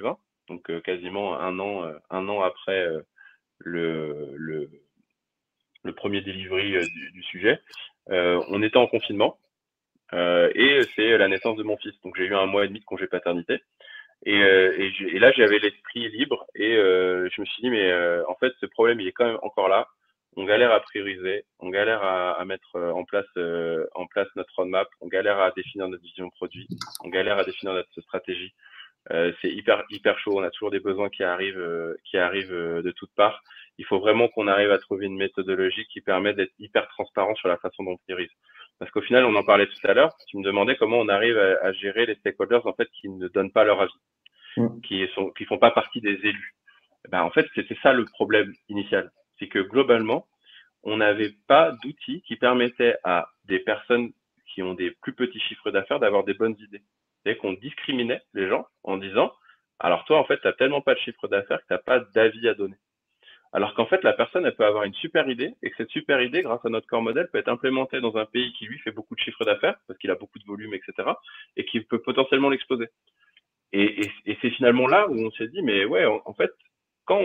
donc quasiment un an après le, le, le premier delivery du sujet. On était en confinement et c'est la naissance de mon fils. Donc j'ai eu un mois et demi de congé paternité. Et là, j'avais l'esprit libre et je me suis dit, mais en fait, ce problème, il est quand même encore là. On galère à prioriser, on galère à mettre en place notre roadmap, on galère à définir notre vision produit, on galère à définir notre stratégie. C'est hyper chaud. On a toujours des besoins qui arrivent de toutes parts. Il faut vraiment qu'on arrive à trouver une méthodologie qui permet d'être hyper transparent sur la façon dont on priorise. Parce qu'au final, on en parlait tout à l'heure. Tu me demandais comment on arrive à gérer les stakeholders en fait qui ne donnent pas leur avis, qui font pas partie des élus. Ben, en fait, c'était ça le problème initial. C'est que globalement, on n'avait pas d'outils qui permettaient à des personnes qui ont des plus petits chiffres d'affaires d'avoir des bonnes idées. C'est qu'on discriminait les gens en disant, alors toi, en fait, tu n'as tellement pas de chiffre d'affaires que tu n'as pas d'avis à donner. Alors qu'en fait, la personne, elle peut avoir une super idée et que cette super idée, grâce à notre corps modèle, peut être implémentée dans un pays qui, lui, fait beaucoup de chiffre d'affaires parce qu'il a beaucoup de volume, etc. et qui peut potentiellement l'exploser. Et c'est finalement là où on s'est dit, mais ouais, en fait, quand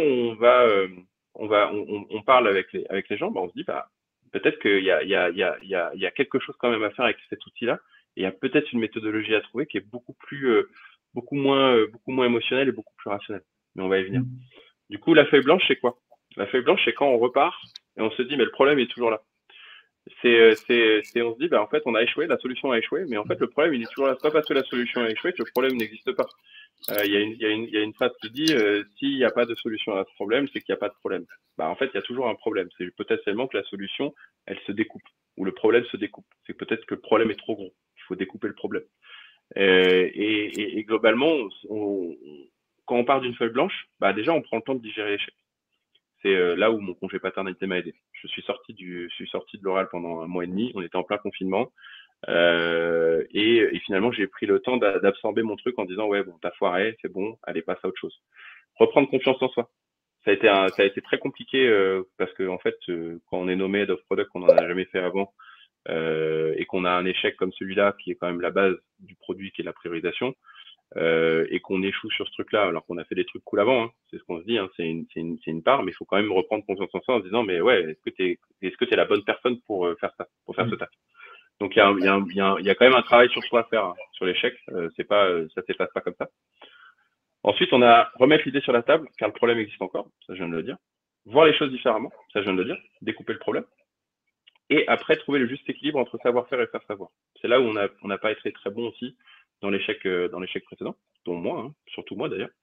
on parle avec les gens, bah, on se dit, bah, peut-être qu'il y a quelque chose quand même à faire avec cet outil-là. Et il y a peut-être une méthodologie à trouver qui est beaucoup moins émotionnelle et beaucoup plus rationnelle. Mais on va y venir. Du coup, la feuille blanche, c'est quoi? La feuille blanche, c'est quand on repart et on se dit, mais le problème est toujours là. On se dit, bah, en fait, on a échoué, la solution a échoué, mais en fait, le problème, il est toujours là. C'est pas parce que la solution a échoué que le problème n'existe pas. Il y a une phrase qui dit, s'il n'y a pas de solution à ce problème, c'est qu'il n'y a pas de problème. Bah, en fait, il y a toujours un problème. C'est peut-être seulement que la solution, elle se découpe, ou le problème se découpe. C'est peut-être que le problème est trop gros. Il faut découper le problème. Et globalement, quand on part d'une feuille blanche, bah, déjà, on prend le temps de digérer l'échec. C'est là où mon congé paternité m'a aidé. Je suis sorti de l'oral pendant un mois et demi. On était en plein confinement. Et finalement, j'ai pris le temps d'absorber mon truc en disant, ouais, bon, t'as foiré, c'est bon, allez, passe à autre chose. Reprendre confiance en soi. Ça a été très compliqué parce que en fait, quand on est nommé Head of Product, qu'on n'en a jamais fait avant, et qu'on a un échec comme celui-là, qui est quand même la base du produit, qui est la priorisation, et qu'on échoue sur ce truc-là, alors qu'on a fait des trucs cool avant, hein, c'est ce qu'on se dit, hein, c'est une part, mais il faut quand même reprendre confiance en soi en se disant, mais ouais, est-ce que t'es la bonne personne pour faire ça, pour faire ce taf. Donc il y a quand même un travail sur soi à faire, hein, sur l'échec. C'est pas, ça s'efface pas comme ça. Ensuite, on a remettre l'idée sur la table, car le problème existe encore, ça je viens de le dire. Voir les choses différemment, ça je viens de le dire. Découper le problème. Et après, trouver le juste équilibre entre savoir-faire et faire savoir. C'est là où on n'a pas été très bon aussi dans l'échec précédent, dont moi, hein, surtout moi d'ailleurs.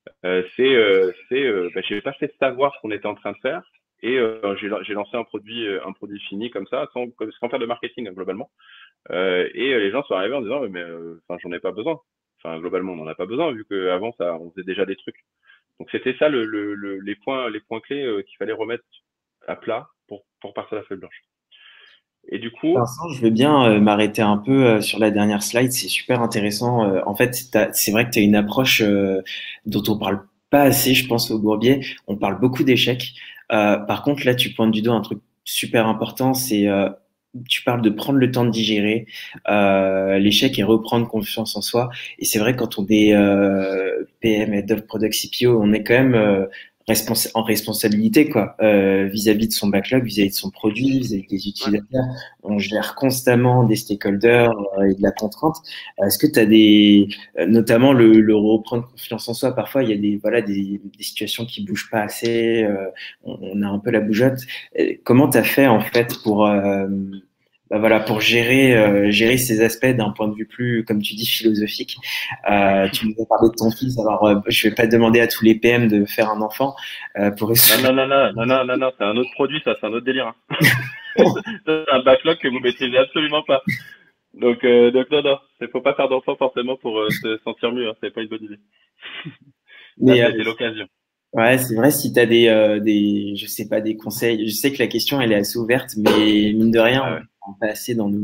J'ai pas fait savoir ce qu'on était en train de faire et j'ai lancé un produit fini comme ça, sans faire de marketing hein, globalement. Et les gens sont arrivés en disant mais enfin j'en ai pas besoin. Enfin globalement on n'en a pas besoin vu qu'avant ça on faisait déjà des trucs. Donc c'était ça les points clés qu'il fallait remettre à plat pour partir à la feuille blanche. Et du coup, Vincent, je veux bien m'arrêter un peu sur la dernière slide, c'est super intéressant. En fait, c'est vrai que tu as une approche dont on parle pas assez, je pense, au Bourbier. On parle beaucoup d'échecs. Par contre, là, tu pointes du doigt un truc super important, c'est tu parles de prendre le temps de digérer l'échec et reprendre confiance en soi. Et c'est vrai, quand on est PM, Head of Product CPO, on est quand même en responsabilité quoi vis-à-vis de son backlog, vis-à-vis de son produit, vis-à-vis des utilisateurs. On gère constamment des stakeholders et de la contrainte. Est-ce que tu as notamment le reprendre confiance en soi, parfois il y a des situations qui bougent pas assez, on a un peu la bougeotte. Comment tu as fait en fait pour gérer ces aspects d'un point de vue plus, comme tu dis, philosophique. Tu nous as parlé de ton fils. Alors, je vais pas demander à tous les PM de faire un enfant pour non, c'est un autre produit, ça, c'est un autre délire. Hein. C'est un backlog que vous maîtrisez absolument pas. Donc non, il faut pas faire d'enfant forcément pour se sentir mieux. Hein. C'est pas une bonne idée. Mais là, c'était l'occasion. Ouais, c'est vrai, si tu as je sais pas, des conseils. Je sais que la question, elle est assez ouverte, mais mine de rien, on pas assez dans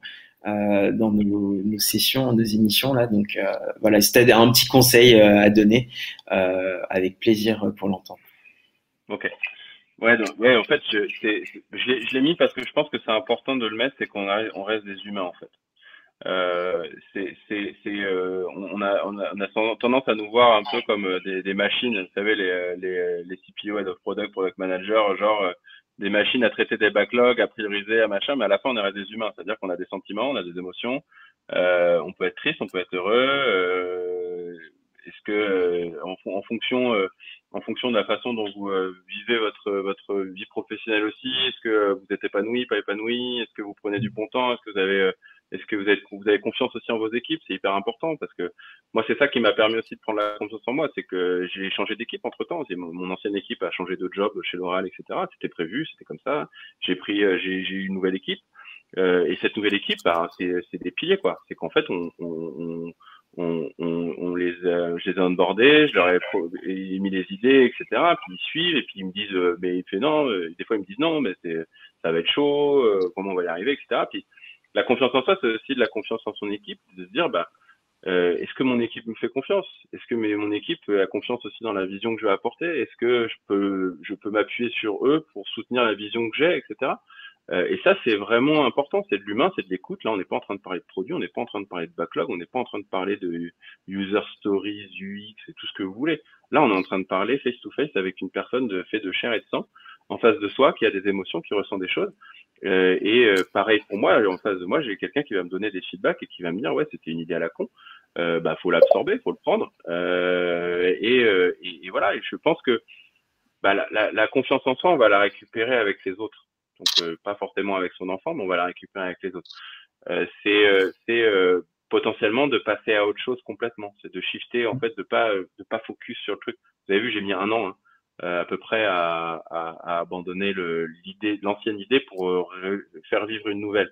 nos sessions, nos émissions là. Donc voilà, si tu as un petit conseil à donner, avec plaisir pour l'entendre. Ok. Ouais, en fait, je l'ai mis parce que je pense que c'est important de le mettre, c'est on reste des humains en fait. On a tendance à nous voir un peu comme des machines, vous savez, les CPO, Head of Product, Product Manager, genre des machines à traiter des backlogs, à prioriser, à machin, mais à la fin, on reste des humains, c'est-à-dire qu'on a des sentiments, on a des émotions, on peut être triste, on peut être heureux. Est-ce que en fonction de la façon dont vous vivez votre vie professionnelle aussi, est-ce que vous êtes épanoui, pas épanoui, est-ce que vous prenez du bon temps, est-ce que vous avez confiance aussi en vos équipes? C'est hyper important parce que moi, c'est ça qui m'a permis aussi de prendre la confiance en moi, c'est que j'ai changé d'équipe entre temps. Mon ancienne équipe a changé de job chez L'Oréal, etc. C'était prévu, c'était comme ça. J'ai eu une nouvelle équipe. Et cette nouvelle équipe, bah, c'est des piliers, quoi. C'est qu'en fait, je les ai onboardés, je leur ai mis les idées, etc. Puis ils suivent et puis ils me disent, mais il fait non. Des fois ils me disent non, mais ça va être chaud. Comment on va y arriver, etc. Puis la confiance en soi, c'est aussi de la confiance en son équipe, de se dire, bah, est-ce que mon équipe me fait confiance? Est-ce que mon équipe a confiance aussi dans la vision que je vais apporter? Est-ce que je peux m'appuyer sur eux pour soutenir la vision que j'ai, etc. Et ça, c'est vraiment important. C'est de l'humain, c'est de l'écoute. Là, on n'est pas en train de parler de produits, on n'est pas en train de parler de backlog, on n'est pas en train de parler de user stories, UX et tout ce que vous voulez. Là, on est en train de parler face to face avec une personne fait de chair et de sang en face de soi, qui a des émotions, qui ressent des choses. Pareil pour moi, en face de moi, j'ai quelqu'un qui va me donner des feedbacks et qui va me dire, ouais, c'était une idée à la con. Bah, faut l'absorber, faut le prendre. Et voilà. Et je pense que bah, la confiance en soi, on va la récupérer avec les autres. Donc, pas forcément avec son enfant, mais on va la récupérer avec les autres. C'est potentiellement de passer à autre chose complètement. C'est de shifter, en fait, de pas focus sur le truc. Vous avez vu, j'ai mis 1 an, hein, à peu près à abandonner l'ancienne idée pour faire vivre une nouvelle.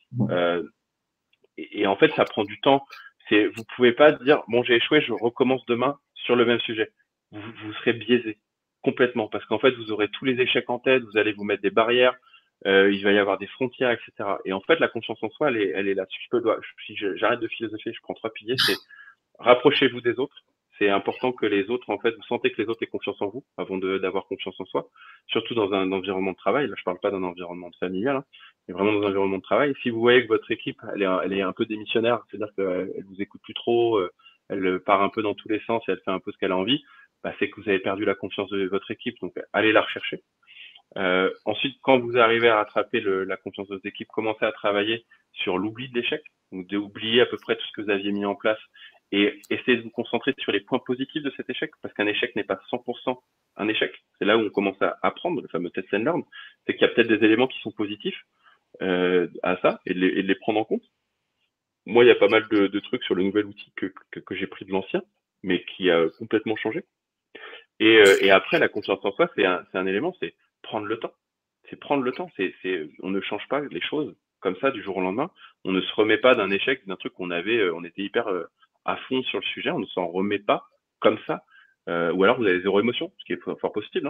Et en fait, ça prend du temps. Vous pouvez pas dire, bon, j'ai échoué, je recommence demain sur le même sujet. Vous serez biaisé complètement parce qu'en fait, vous aurez tous les échecs en tête, vous allez vous mettre des barrières, il va y avoir des frontières, etc. Et en fait, la confiance en soi, elle est là. Si j'arrête de philosopher, je prends 3 piliers, c'est rapprochez-vous des autres. C'est important que les autres, en fait, vous sentez que les autres aient confiance en vous avant d'avoir confiance en soi, surtout dans un environnement de travail. Là, je parle pas d'un environnement familial, hein, mais vraiment dans un environnement de travail. Si vous voyez que votre équipe, elle est un peu démissionnaire, c'est-à-dire qu'elle vous écoute plus trop, elle part un peu dans tous les sens et elle fait un peu ce qu'elle a envie, bah, c'est que vous avez perdu la confiance de votre équipe. Donc, allez la rechercher. Ensuite, quand vous arrivez à rattraper la confiance de vos équipes, commencez à travailler sur l'oubli de l'échec, donc d'oublier à peu près tout ce que vous aviez mis en place et essayez de vous concentrer sur les points positifs de cet échec, parce qu'un échec n'est pas 100% un échec. C'est là où on commence à apprendre, le fameux test and learn, c'est qu'il y a peut-être des éléments qui sont positifs à ça et de les prendre en compte. Moi, il y a pas mal de trucs sur le nouvel outil que j'ai pris de l'ancien, mais qui a complètement changé. Et après, la confiance en soi, c'est un élément, c'est prendre le temps. C'est prendre le temps. On ne change pas les choses comme ça du jour au lendemain. On ne se remet pas d'un échec, d'un truc on était hyper à fond sur le sujet, on ne s'en remet pas comme ça. Ou alors vous avez zéro émotion, ce qui est fort possible. Hein.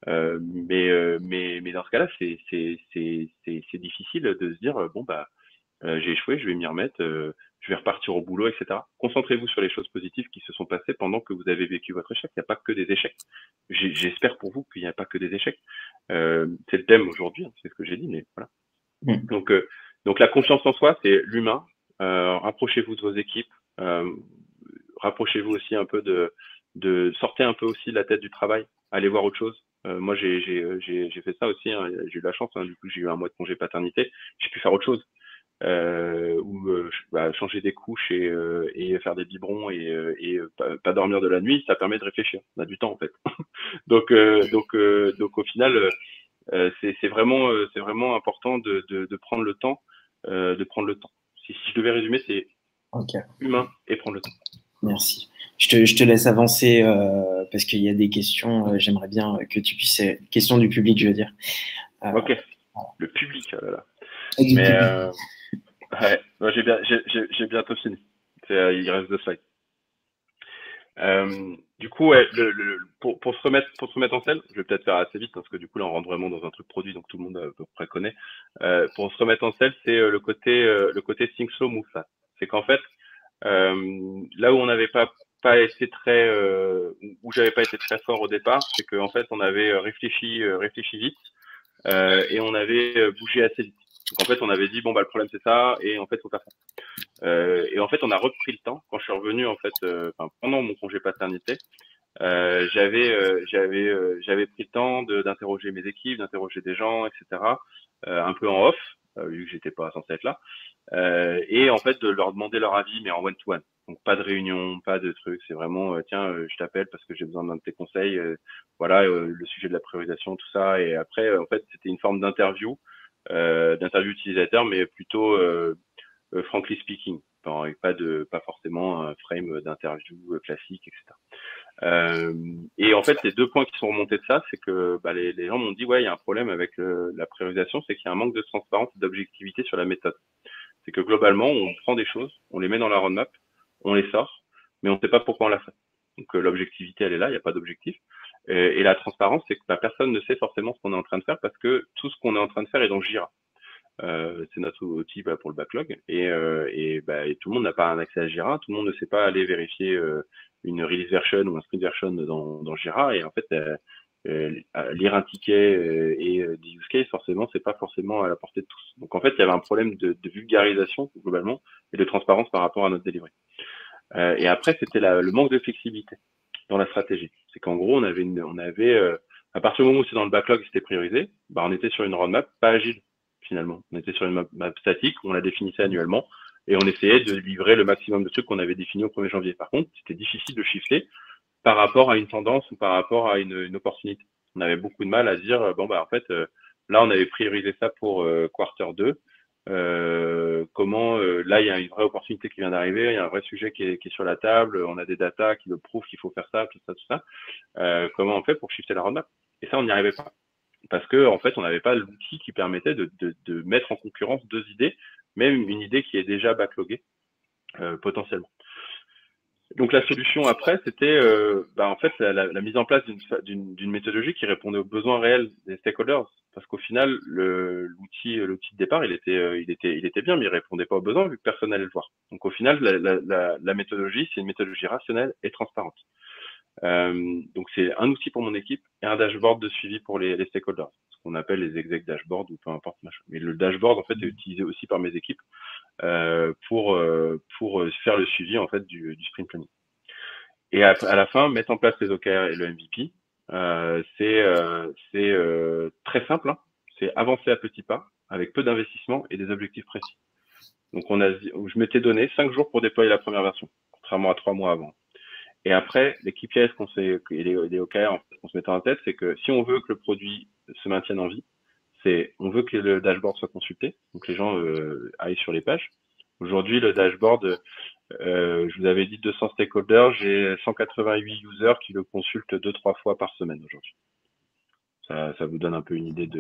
Mais dans ce cas-là, c'est difficile de se dire bon bah j'ai échoué, je vais m'y remettre, je vais repartir au boulot, etc. Concentrez-vous sur les choses positives qui se sont passées pendant que vous avez vécu votre échec. Il n'y a pas que des échecs. J'espère pour vous qu'il n'y a pas que des échecs. C'est le thème aujourd'hui, hein, c'est ce que j'ai dit, mais voilà. Donc la confiance en soi, c'est l'humain. Rapprochez-vous de vos équipes. Rapprochez-vous aussi un peu sortez un peu aussi de la tête du travail. Allez voir autre chose. Moi, j'ai fait ça aussi. Hein. J'ai eu la chance. Hein, du coup, j'ai eu un mois de congé paternité. J'ai pu faire autre chose. Changer des couches et faire des biberons et pas dormir de la nuit, ça permet de réfléchir. On a du temps en fait. donc au final, c'est vraiment important de prendre le temps, de prendre le temps. Si je devais résumer, c'est humain et prendre le temps. Merci. Je te laisse avancer parce qu'il y a des questions. J'aimerais bien que tu puisses. Questions du public, je veux dire. Ok. Le public, oh là là. Mais ouais, moi j'ai bientôt fini. Il reste 2 slides. Du coup, ouais, pour se remettre en selle, je vais peut-être faire assez vite parce que du coup là on rentre vraiment dans un truc produit, donc tout le monde à peu près connaît. Pour se remettre en selle, c'est le côté think slow, move fast. C'est qu'en fait, là où on n'avait pas été très, où j'avais pas été très fort au départ, c'est qu'en fait on avait réfléchi vite et on avait bougé assez vite. Donc en fait on avait dit bon bah le problème c'est ça et en fait faut faire ça. Et en fait, on a repris le temps. Quand je suis revenu, en fait, pendant mon congé paternité, j'avais pris le temps d'interroger mes équipes, d'interroger des gens, etc. Un peu en off, vu que j'étais pas censé être là. Et en fait, de leur demander leur avis, mais en one-to-one. Donc pas de réunion, pas de truc. C'est vraiment, tiens, je t'appelle parce que j'ai besoin d'un de tes conseils. Voilà, le sujet de la priorisation, tout ça. Et après, en fait, c'était une forme d'interview utilisateur, mais plutôt frankly speaking, pas forcément un frame d'interview classique, etc. Et en fait, les 2 points qui sont remontés de ça, c'est que les gens m'ont dit ouais, il y a un problème avec la priorisation, c'est qu'il y a un manque de transparence et d'objectivité sur la méthode. C'est que globalement, on prend des choses, on les met dans la roadmap, on les sort, mais on ne sait pas pourquoi on l'a fait. Donc l'objectivité, elle est là, il n'y a pas d'objectif. Et la transparence, c'est que personne ne sait forcément ce qu'on est en train de faire parce que tout ce qu'on est en train de faire est dans Jira. C'est notre outil pour le backlog et tout le monde n'a pas un accès à Jira, tout le monde ne sait pas aller vérifier une release version ou un sprint version dans Jira et en fait lire un ticket et des use cases forcément c'est pas forcément à la portée de tous. Donc en fait il y avait un problème de vulgarisation globalement et de transparence par rapport à notre delivery. Et après c'était le manque de flexibilité dans la stratégie. C'est qu'en gros on avait à partir du moment où c'est dans le backlog c'était priorisé, on était sur une roadmap pas agile. Finalement, on était sur une map statique, on la définissait annuellement et on essayait de livrer le maximum de trucs qu'on avait définis au 1er janvier. Par contre, c'était difficile de shifter par rapport à une tendance ou par rapport à une opportunité. On avait beaucoup de mal à dire en fait là on avait priorisé ça pour quarter 2. Là il y a une vraie opportunité qui vient d'arriver, il y a un vrai sujet qui est sur la table, on a des datas qui le prouvent qu'il faut faire ça, tout ça. Comment on fait pour shifter la roadmap? Et ça on n'y arrivait pas. Parce que en fait, on n'avait pas l'outil qui permettait de mettre en concurrence 2 idées, même une idée qui est déjà backloguée potentiellement. Donc la solution après, c'était en fait la mise en place d'une méthodologie qui répondait aux besoins réels des stakeholders. Parce qu'au final, l'outil de départ, il était bien, mais il répondait pas aux besoins vu que personne n'allait le voir. Donc au final, la méthodologie, c'est une méthodologie rationnelle et transparente. Donc c'est un outil pour mon équipe et un dashboard de suivi pour les stakeholders, ce qu'on appelle les exec dashboard ou peu importe machin. Mais le dashboard en fait est utilisé aussi par mes équipes pour faire le suivi en fait du sprint planning. Et à la fin, mettre en place les OKR et le MVP, c'est très simple. Hein. C'est avancer à petits pas avec peu d'investissement et des objectifs précis. Donc je m'étais donné 5 jours pour déployer la première version, contrairement à 3 mois avant. Et après, les KPIs et les OKR en fait, qu'on se mettait en tête, c'est que si on veut que le produit se maintienne en vie, on veut que le dashboard soit consulté, donc les gens aillent sur les pages. Aujourd'hui, le dashboard, je vous avais dit 200 stakeholders, j'ai 188 users qui le consultent 2-3 fois par semaine aujourd'hui. Ça vous donne un peu une idée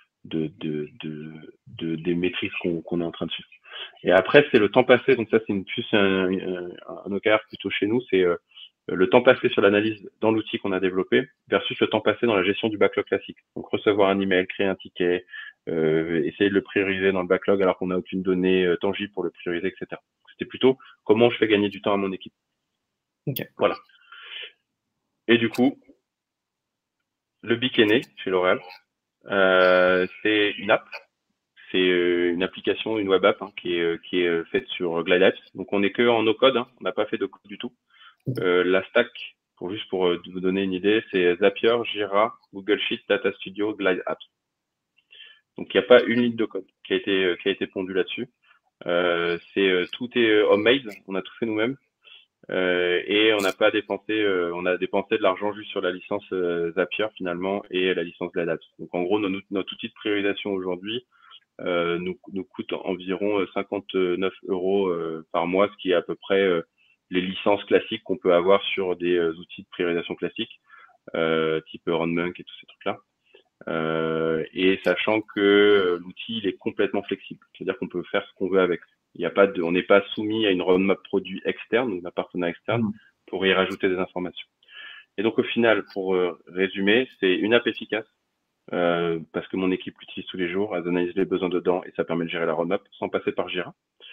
des métriques qu'on est en train de suivre. Et après, c'est le temps passé, donc ça c'est plus un OKR plutôt chez nous, c'est le temps passé sur l'analyse dans l'outil qu'on a développé versus le temps passé dans la gestion du backlog classique. Donc recevoir un email, créer un ticket, essayer de le prioriser dans le backlog alors qu'on n'a aucune donnée tangible pour le prioriser, etc. C'était plutôt comment je fais gagner du temps à mon équipe. Okay. Voilà. Et du coup, le BIC est né chez L'Oréal. C'est une app. C'est une application, une web app qui est faite sur Glide Apps. Donc on n'est que en no-code, hein. On n'a pas fait de code du tout. La stack, pour vous donner une idée, c'est Zapier, Jira, Google Sheets, Data Studio, Glide Apps. Donc il n'y a pas une ligne de code qui a été pondue là-dessus. Tout est homemade, on a tout fait nous-mêmes. Et on n'a pas dépensé, on a dépensé de l'argent juste sur la licence Zapier finalement et la licence Glide Apps. Donc en gros notre outil de priorisation aujourd'hui nous coûte environ 59 euros par mois, ce qui est à peu près les licences classiques qu'on peut avoir sur des outils de priorisation classiques, type Runmonk et tous ces trucs-là. Et sachant que l'outil il est complètement flexible, c'est-à-dire qu'on peut faire ce qu'on veut avec. On n'est pas soumis à une roadmap produit externe, donc d'un partenaire externe, pour y rajouter des informations. Et donc au final, pour résumer, c'est une app efficace, parce que mon équipe l'utilise tous les jours, elle analyse les besoins dedans et ça permet de gérer la roadmap sans passer par Jira.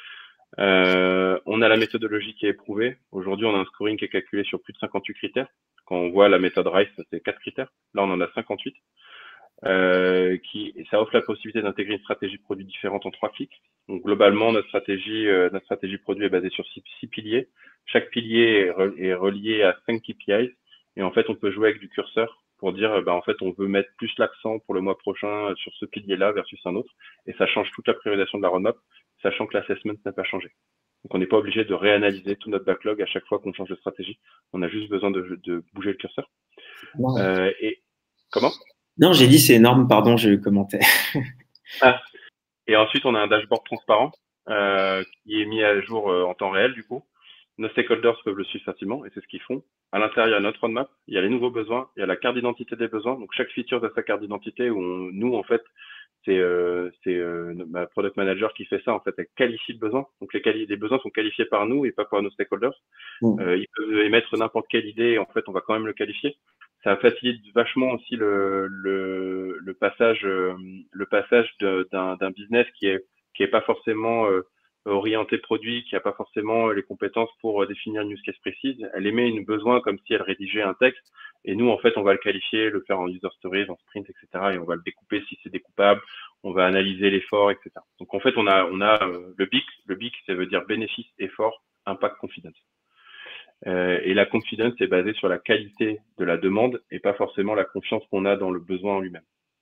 On a la méthodologie qui est éprouvée. Aujourd'hui, on a un scoring qui est calculé sur plus de 58 critères. Quand on voit la méthode RICE, c'est 4 critères. Là, on en a 58. Ça offre la possibilité d'intégrer une stratégie de produit différente en 3 clics. Donc globalement, notre stratégie produit est basée sur six piliers. Chaque pilier est relié à 5 KPIs. Et en fait, on peut jouer avec du curseur pour dire, en fait, on veut mettre plus l'accent pour le mois prochain sur ce pilier-là versus un autre. Et ça change toute la priorisation de la roadmap, sachant que l'assessment n'a pas changé. Donc on n'est pas obligé de réanalyser tout notre backlog à chaque fois qu'on change de stratégie. On a juste besoin de bouger le curseur. Et comment? Non, j'ai dit c'est énorme, pardon, je commentais. Ah. Et ensuite, on a un dashboard transparent qui est mis à jour en temps réel du coup. Nos stakeholders peuvent le suivre facilement et c'est ce qu'ils font. À l'intérieur, il y a notre roadmap, il y a les nouveaux besoins, il y a la carte d'identité des besoins. Donc chaque feature a sa carte d'identité où nous, en fait, c'est ma product manager qui fait ça. En fait, elle qualifie le besoin. Donc les besoins sont qualifiés par nous et pas par nos stakeholders. Ils peuvent émettre n'importe quelle idée et en fait, on va quand même le qualifier. Ça facilite vachement aussi le passage d'un business qui est pas forcément orienté produit, qui a pas forcément les compétences pour définir une use case précise. Elle émet une besoin comme si elle rédigeait un texte. Et nous, en fait, on va le qualifier, le faire en user stories, en sprint, etc. Et on va le découper si c'est découpable. On va analyser l'effort, etc. Donc, en fait, on a le BIC. Le BIC, ça veut dire bénéfice, effort, impact, confidence. Et la confidence est basée sur la qualité de la demande et pas forcément la confiance qu'on a dans le besoin en lui-même.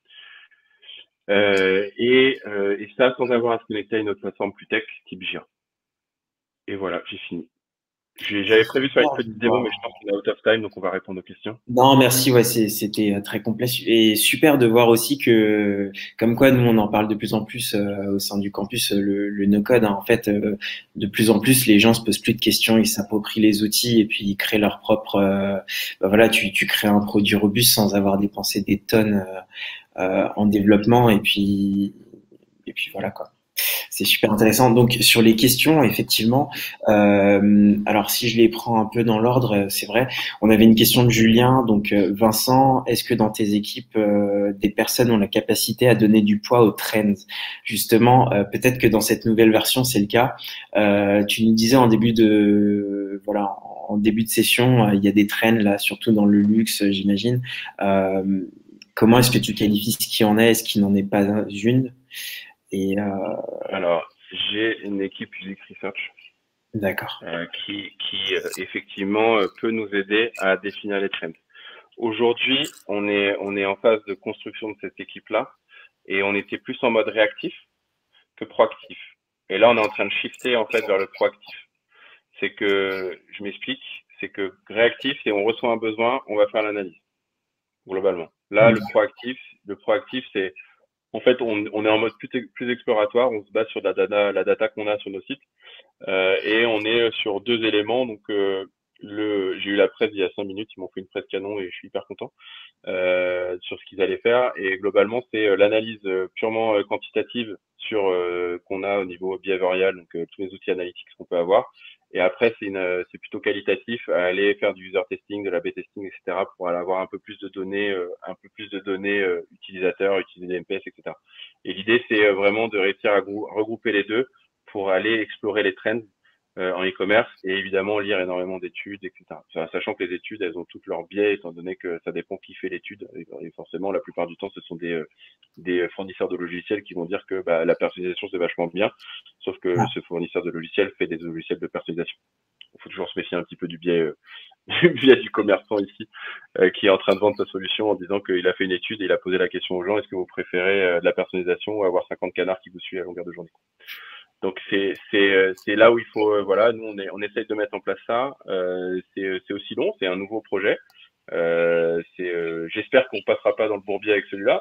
Et ça sans avoir à se connecter à une autre plateforme plus tech type Jira. Et voilà, j'ai fini. J'avais prévu de faire une petite démo, mais je pense qu'on est out of time, donc on va répondre aux questions. Non, merci. Ouais, c'était très complet et super de voir aussi que, comme quoi, nous on en parle de plus en plus au sein du campus, le no-code. Hein, en fait, de plus en plus, les gens se posent plus de questions, ils s'approprient les outils et puis ils créent leur propre. Voilà, tu crées un produit robuste sans avoir dépensé des tonnes en développement et puis voilà quoi. C'est super intéressant. Donc sur les questions, effectivement, alors si je les prends un peu dans l'ordre, c'est vrai. On avait une question de Julien. Donc Vincent, est-ce que dans tes équipes, des personnes ont la capacité à donner du poids aux trends? Justement, peut-être que dans cette nouvelle version, c'est le cas. Tu nous disais en début de en début de session, il y a des trends là, surtout dans le luxe, j'imagine. Comment est-ce que tu qualifies ce qui en est, est-ce qu'il n'en est pas une? Et alors, j'ai une équipe User Research d'accord. qui effectivement peut nous aider à définir les trends. Aujourd'hui, on est en phase de construction de cette équipe-là et on était plus en mode réactif que proactif. Et là, on est en train de shifter en fait vers le proactif. C'est que, je m'explique, c'est que réactif, c'est on reçoit un besoin, on va faire l'analyse globalement. Là, le proactif, c'est en fait, on est en mode plus exploratoire, on se base sur la data qu'on a sur nos sites, et on est sur deux éléments. Donc, j'ai eu la presse il y a 5 minutes, ils m'ont fait une presse canon et je suis hyper content sur ce qu'ils allaient faire. Et globalement, c'est l'analyse purement quantitative sur qu'on a au niveau behavioral, donc tous les outils analytiques qu'on peut avoir. Et après, c'est plutôt qualitatif à aller faire du user testing, de l'A/B testing, etc. pour aller avoir un peu plus de données, utilisateurs, utiliser des MPS, etc. Et l'idée, c'est vraiment de réussir à regrouper les deux pour aller explorer les trends en e-commerce et évidemment lire énormément d'études, etc. Sachant que les études, elles ont toutes leurs biais, étant donné que ça dépend qui fait l'étude. Et forcément, la plupart du temps, ce sont des fournisseurs de logiciels qui vont dire que la personnalisation, c'est vachement bien, sauf que ce fournisseur de logiciels fait des logiciels de personnalisation. Il faut toujours se méfier un petit peu du biais, du commerçant ici, qui est en train de vendre sa solution en disant qu'il a fait une étude et il a posé la question aux gens, est-ce que vous préférez de la personnalisation ou avoir 50 canards qui vous suivent à longueur de journée? Donc c'est là où il faut voilà, nous on essaye de mettre en place ça. C'est aussi long, c'est un nouveau projet. J'espère qu'on passera pas dans le bourbier avec celui-là,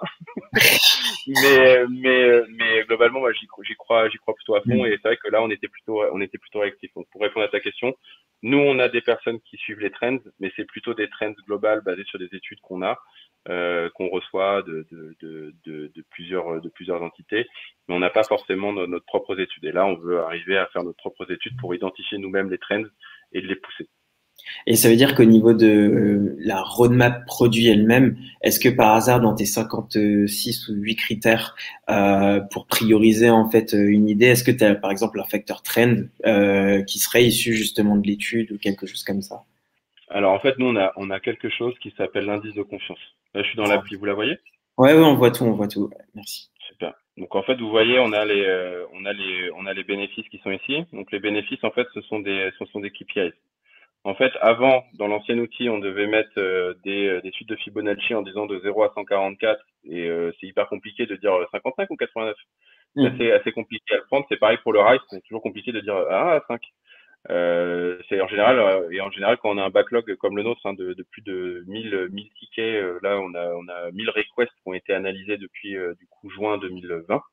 mais globalement moi j'y crois plutôt à fond et c'est vrai que là on était plutôt réactifs. Donc pour répondre à ta question, nous on a des personnes qui suivent les trends, mais c'est plutôt des trends globales basées sur des études qu'on a. Qu'on reçoit de plusieurs entités, mais on n'a pas forcément notre propres études. Et là, on veut arriver à faire nos propres études pour identifier nous-mêmes les trends et de les pousser. Et ça veut dire qu'au niveau de la roadmap produit elle-même, est-ce que par hasard dans tes 56 ou 8 critères pour prioriser en fait une idée, est-ce que tu as par exemple un facteur trend qui serait issu justement de l'étude ou quelque chose comme ça? Alors en fait, nous on a quelque chose qui s'appelle l'indice de confiance. Là, je suis dans l'appli, vous la voyez? Ouais, on voit tout, on voit tout. Merci. Super. Donc en fait, vous voyez, on a les bénéfices qui sont ici. Donc les bénéfices, en fait, ce sont des KPIs. En fait, avant, dans l'ancien outil, on devait mettre des suites de Fibonacci en disant de 0 à 144, et c'est hyper compliqué de dire 55 ou 89. C'est assez compliqué à prendre. C'est pareil pour le RISE, c'est toujours compliqué de dire 5. C'est en général, et en général, quand on a un backlog comme le nôtre, hein, de plus de 1000 tickets, là, on a 1000 requests qui ont été analysés depuis, du coup, juin 2020.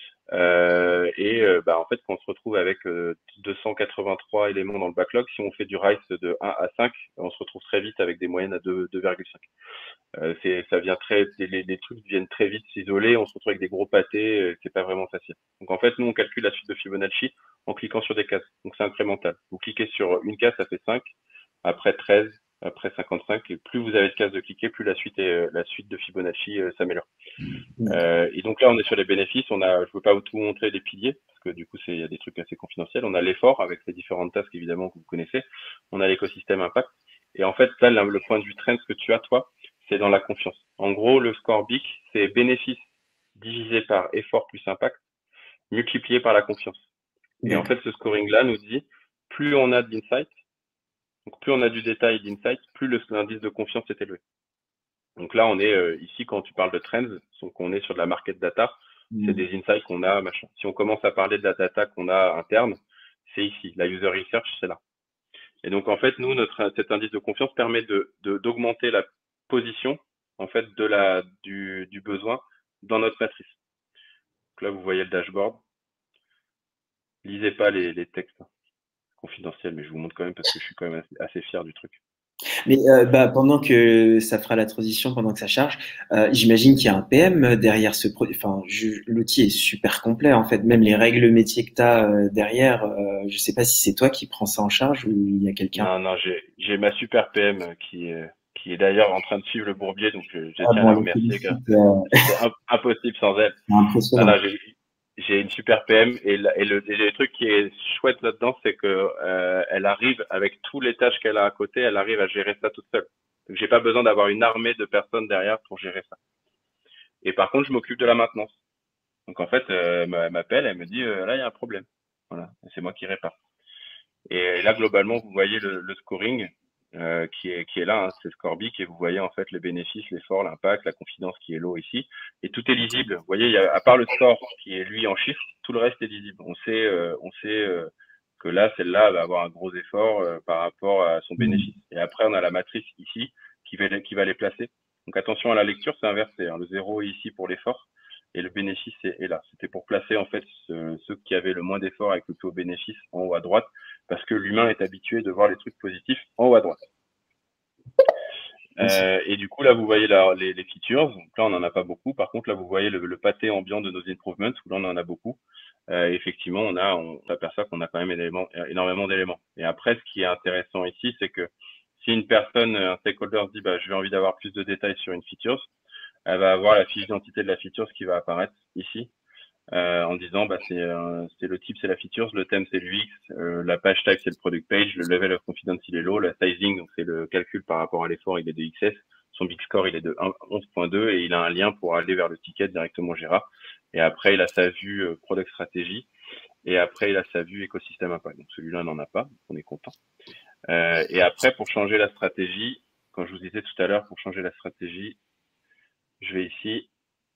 En fait, quand on se retrouve avec 283 éléments dans le backlog, si on fait du RICE de 1 à 5, on se retrouve très vite avec des moyennes à 2,5. Ça vient les trucs viennent très vite s'isoler, on se retrouve avec des gros pâtés, c'est pas vraiment facile. Donc en fait, nous on calcule la suite de Fibonacci en cliquant sur des cases. Donc c'est incrémental. Vous cliquez sur une case, ça fait 5, après 13, après 55, et plus vous avez de cases de cliquer, plus la suite de Fibonacci s'améliore. Et donc là, on est sur les bénéfices. Je ne veux pas tout montrer les piliers, parce que du coup, il y a des trucs assez confidentiels. On a l'effort avec les différentes tasks, évidemment, que vous connaissez. On a l'écosystème impact. Et en fait, là, le point de vue trend, ce que tu as, toi, c'est dans la confiance. En gros, le score BIC, c'est bénéfice divisé par effort plus impact, multiplié par la confiance. Et en fait, ce scoring-là nous dit, plus on a d'insight, donc plus on a du détail d'insight, plus l'indice de confiance est élevé. Donc là, on est ici, quand tu parles de trends, donc on est sur de la market data, c'est des insights qu'on a, machin. Si on commence à parler de la data qu'on a interne, c'est ici. La user research, c'est là. Et donc, en fait, nous, cet indice de confiance permet d'augmenter la position, en fait, du besoin dans notre matrice. Donc là, vous voyez le dashboard. Lisez pas les textes confidentiels, mais je vous montre quand même parce que je suis quand même assez fier du truc. Mais pendant que ça fera la transition, pendant que ça charge, j'imagine qu'il y a un PM derrière ce produit. Enfin, l'outil est super complet en fait. Même les règles métiers que tu as derrière, je sais pas si c'est toi qui prends ça en charge ou il y a quelqu'un. Non, j'ai ma super PM qui est d'ailleurs en train de suivre le Bourbier, donc je tiens à la remercier. C'est impossible sans elle. Impressionnant. Là, j'ai une super PM et le truc qui est chouette là-dedans, c'est que elle arrive avec tous les tâches qu'elle a à côté, elle arrive à gérer ça toute seule. Donc j'ai pas besoin d'avoir une armée de personnes derrière pour gérer ça. Et par contre, je m'occupe de la maintenance. Donc en fait, elle m'appelle, elle me dit là il y a un problème. Voilà, c'est moi qui répare. Et là globalement, vous voyez le scoring qui est là, hein, c'est Scorbic, et vous voyez en fait les bénéfices, l'effort, l'impact, la confidence qui est low ici, et tout est lisible. Vous voyez, à part le score qui est lui en chiffres, tout le reste est lisible. On sait que là, celle-là va avoir un gros effort par rapport à son bénéfice. Et après, on a la matrice ici qui va les placer. Donc attention à la lecture, c'est inversé. Hein. Le 0 est ici pour l'effort et le bénéfice est là. C'était pour placer en fait ceux qui avaient le moins d'effort avec le plus haut bénéfice en haut à droite, parce que l'humain est habitué de voir les trucs positifs en haut à droite. Et du coup, là, vous voyez les features. Donc là, on n'en a pas beaucoup. Par contre, là, vous voyez le pâté ambiant de nos improvements, où là, on en a beaucoup. Effectivement, on s'aperçoit qu'on a quand même énormément d'éléments. Et après, ce qui est intéressant ici, c'est que si une personne, un stakeholder se dit, j'ai envie d'avoir plus de détails sur une feature, elle va avoir la fiche d'identité de la feature qui va apparaître ici. En disant c'est le type, c'est la feature, le thème c'est l'UX, la page type c'est le product page, le level of confidence il est low, la sizing donc c'est le calcul par rapport à l'effort, il est de XS, son big score il est de 11.2 et il a un lien pour aller vers le ticket directement Jira. Et après il a sa vue product stratégie et après il a sa vue écosystème impact. Donc celui-là n'en a pas, donc on est content. Et après pour changer la stratégie, quand je vous disais tout à l'heure pour changer la stratégie, je vais ici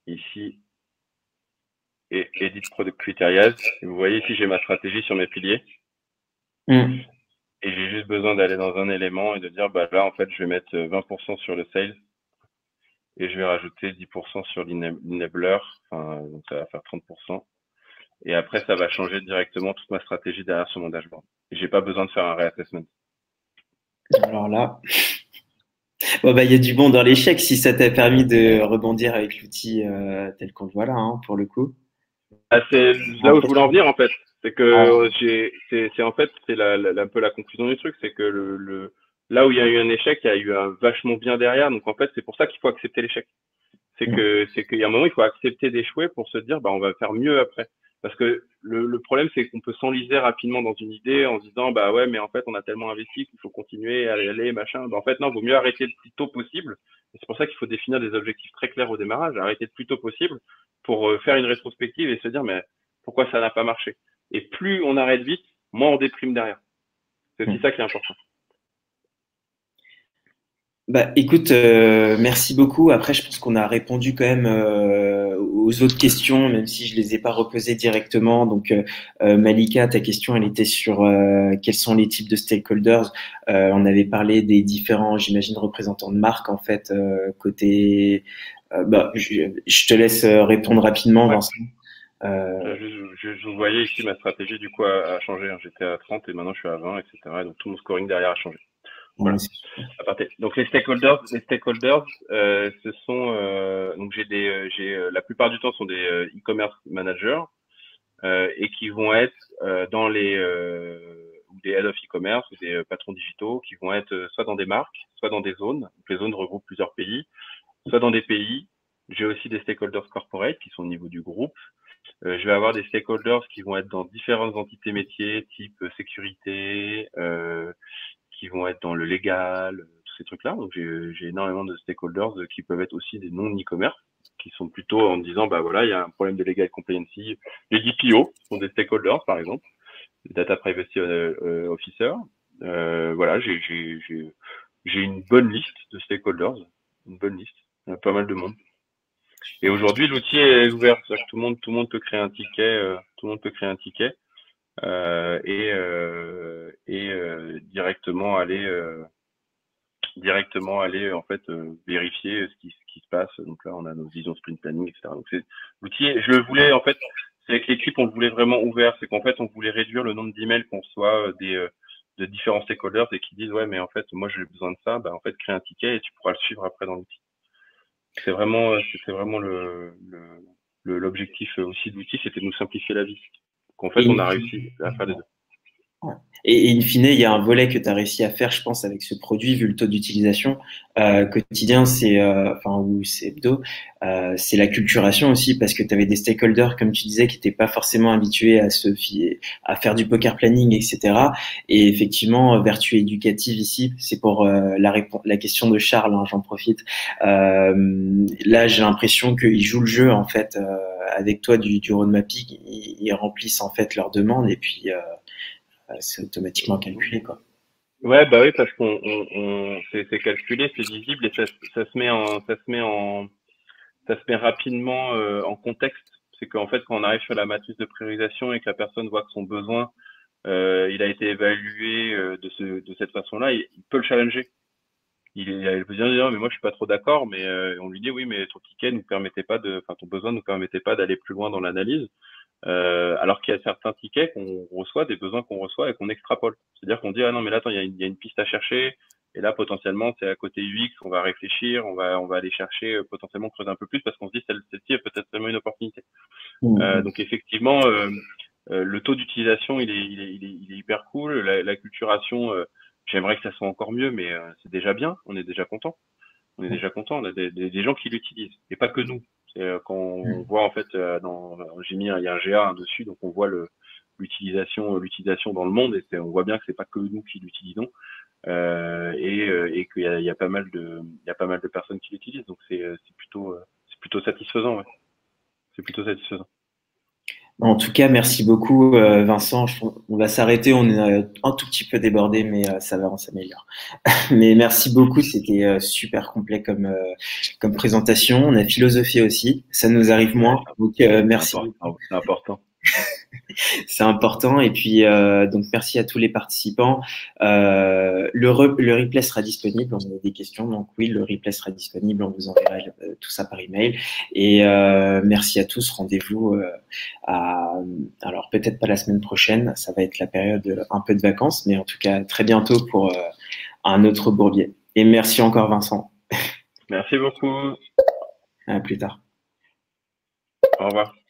et Edit Product Criteria. Et vous voyez ici, j'ai ma stratégie sur mes piliers. Et j'ai juste besoin d'aller dans un élément et de dire, là, en fait, je vais mettre 20% sur le sales et je vais rajouter 10% sur l'enabler. Donc ça va faire 30%. Et après, ça va changer directement toute ma stratégie derrière sur mon dashboard. Et j'ai pas besoin de faire un reassessment. Alors là, il y a du bon dans l'échec si ça t'a permis de rebondir avec l'outil tel qu'on le voit là, hein, pour le coup. C'est là où je voulais en venir en fait. C'est que c'est un peu la conclusion du truc, c'est que là où il y a eu un échec, il y a eu un vachement bien derrière. Donc en fait, c'est pour ça qu'il faut accepter l'échec. C'est qu'il y a un moment, il faut accepter d'échouer pour se dire, on va faire mieux après. Parce que le problème, c'est qu'on peut s'enliser rapidement dans une idée en se disant, bah ouais, mais en fait, on a tellement investi qu'il faut continuer à y aller, machin. Bah, en fait, non, vaut mieux arrêter le plus tôt possible. Et c'est pour ça qu'il faut définir des objectifs très clairs au démarrage, arrêter le plus tôt possible pour faire une rétrospective et se dire, mais pourquoi ça n'a pas marché? Et plus on arrête vite, moins on déprime derrière. C'est aussi ça qui est important. Bah, écoute, merci beaucoup. Après, je pense qu'on a répondu quand même aux autres questions, même si je les ai pas reposées directement. Donc, Malika, ta question, elle était sur quels sont les types de stakeholders. On avait parlé des différents, j'imagine, représentants de marque, en fait, côté. Bah, je te laisse répondre rapidement, Ouais. Vincent. Je voyais ici ma stratégie du coup a changé. Hein. J'étais à 30 et maintenant je suis à 20, etc. Donc tout mon scoring derrière a changé. Voilà. Donc les stakeholders, ce sont donc la plupart du temps sont des e-commerce managers et qui vont être dans les ou des head of e-commerce ou des patrons digitaux qui vont être soit dans des marques, soit dans des zones. Donc les zones regroupent plusieurs pays, soit dans des pays. J'ai aussi des stakeholders corporate qui sont au niveau du groupe. Je vais avoir des stakeholders qui vont être dans différentes entités métiers, type sécurité, qui vont être dans le légal, tous ces trucs-là. Donc j'ai énormément de stakeholders qui peuvent être aussi des non-e-commerce, qui sont plutôt en disant, bah voilà, il y a un problème de legal compliance. Les DPO sont des stakeholders, par exemple, les data privacy officers. Voilà, j'ai une bonne liste de stakeholders, une bonne liste. Il y a pas mal de monde. Et aujourd'hui, l'outil est ouvert, c'est-à-dire que tout le monde peut créer un ticket, tout le monde peut créer un ticket et directement aller en fait vérifier ce qui se passe. Donc là, on a nos visions sprint planning, etc. Donc c'est l'outil. Je le voulais en fait, c'est avec l'équipe, on le voulait vraiment ouvert. C'est qu'en fait, on voulait réduire le nombre d'emails qu'on reçoit de différents stakeholders et qui disent ouais, mais en fait, moi j'ai besoin de ça. Bah en fait, crée un ticket et tu pourras le suivre après dans l'outil. C'était vraiment l'objectif aussi de l'outil, c'était de nous simplifier la vie. Donc en fait, on a réussi à faire les deux. Et in fine, il y a un volet que tu as réussi à faire, je pense, avec ce produit, vu le taux d'utilisation quotidien, ou c'est hebdo, c'est la culturation aussi, parce que tu avais des stakeholders, comme tu disais, qui n'étaient pas forcément habitués à faire du poker planning, etc. Et effectivement, vertu éducative ici, c'est pour la question de Charles, hein, j'en profite. Là, j'ai l'impression qu'ils jouent le jeu, en fait, avec toi du road mapping, ils remplissent en fait leurs demandes et puis c'est automatiquement calculé, quoi. Ouais, bah oui, parce c'est calculé, c'est visible et ça se met rapidement en contexte. C'est qu'en fait, quand on arrive sur la matrice de priorisation et que la personne voit que son besoin, il a été évalué de cette façon-là, il peut le challenger. Il peut dire, non, mais moi je suis pas trop d'accord, mais on lui dit oui, mais ton ticket nous permettait pas ton besoin nous permettait pas d'aller plus loin dans l'analyse. Alors qu'il y a certains tickets qu'on reçoit, des besoins qu'on reçoit et qu'on extrapole. C'est-à-dire qu'on dit ah non mais là attends il y a une piste à chercher et là potentiellement c'est à côté UX, on va réfléchir, on va aller chercher potentiellement creuser un peu plus parce qu'on se dit celle-ci est peut-être vraiment une opportunité. Donc effectivement le taux d'utilisation il est hyper cool, la culturation j'aimerais que ça soit encore mieux mais c'est déjà bien, on est déjà content. On est déjà content, on a des gens qui l'utilisent et pas que nous. Quand on voit en fait j'ai mis il y a un GA dessus donc on voit l'utilisation dans le monde et on voit bien que c'est pas que nous qui l'utilisons et qu'il y a pas mal de personnes qui l'utilisent donc c'est plutôt satisfaisant ouais. C'est plutôt satisfaisant. En tout cas, merci beaucoup, Vincent. On va s'arrêter. On est un tout petit peu débordé, mais ça va, on s'améliore. Mais merci beaucoup. C'était super complet comme présentation. On a philosophé aussi. Ça nous arrive moins. Donc, merci. C'est important. C'est important. Et puis, donc, merci à tous les participants. Le replay sera disponible. On a des questions. Donc, oui, le replay sera disponible. On vous enverra tout ça par email. Et merci à tous. Rendez-vous alors, peut-être pas la semaine prochaine. Ça va être la période un peu de vacances. Mais en tout cas, très bientôt pour un autre Bourbier. Et merci encore, Vincent. Merci beaucoup. À plus tard. Au revoir.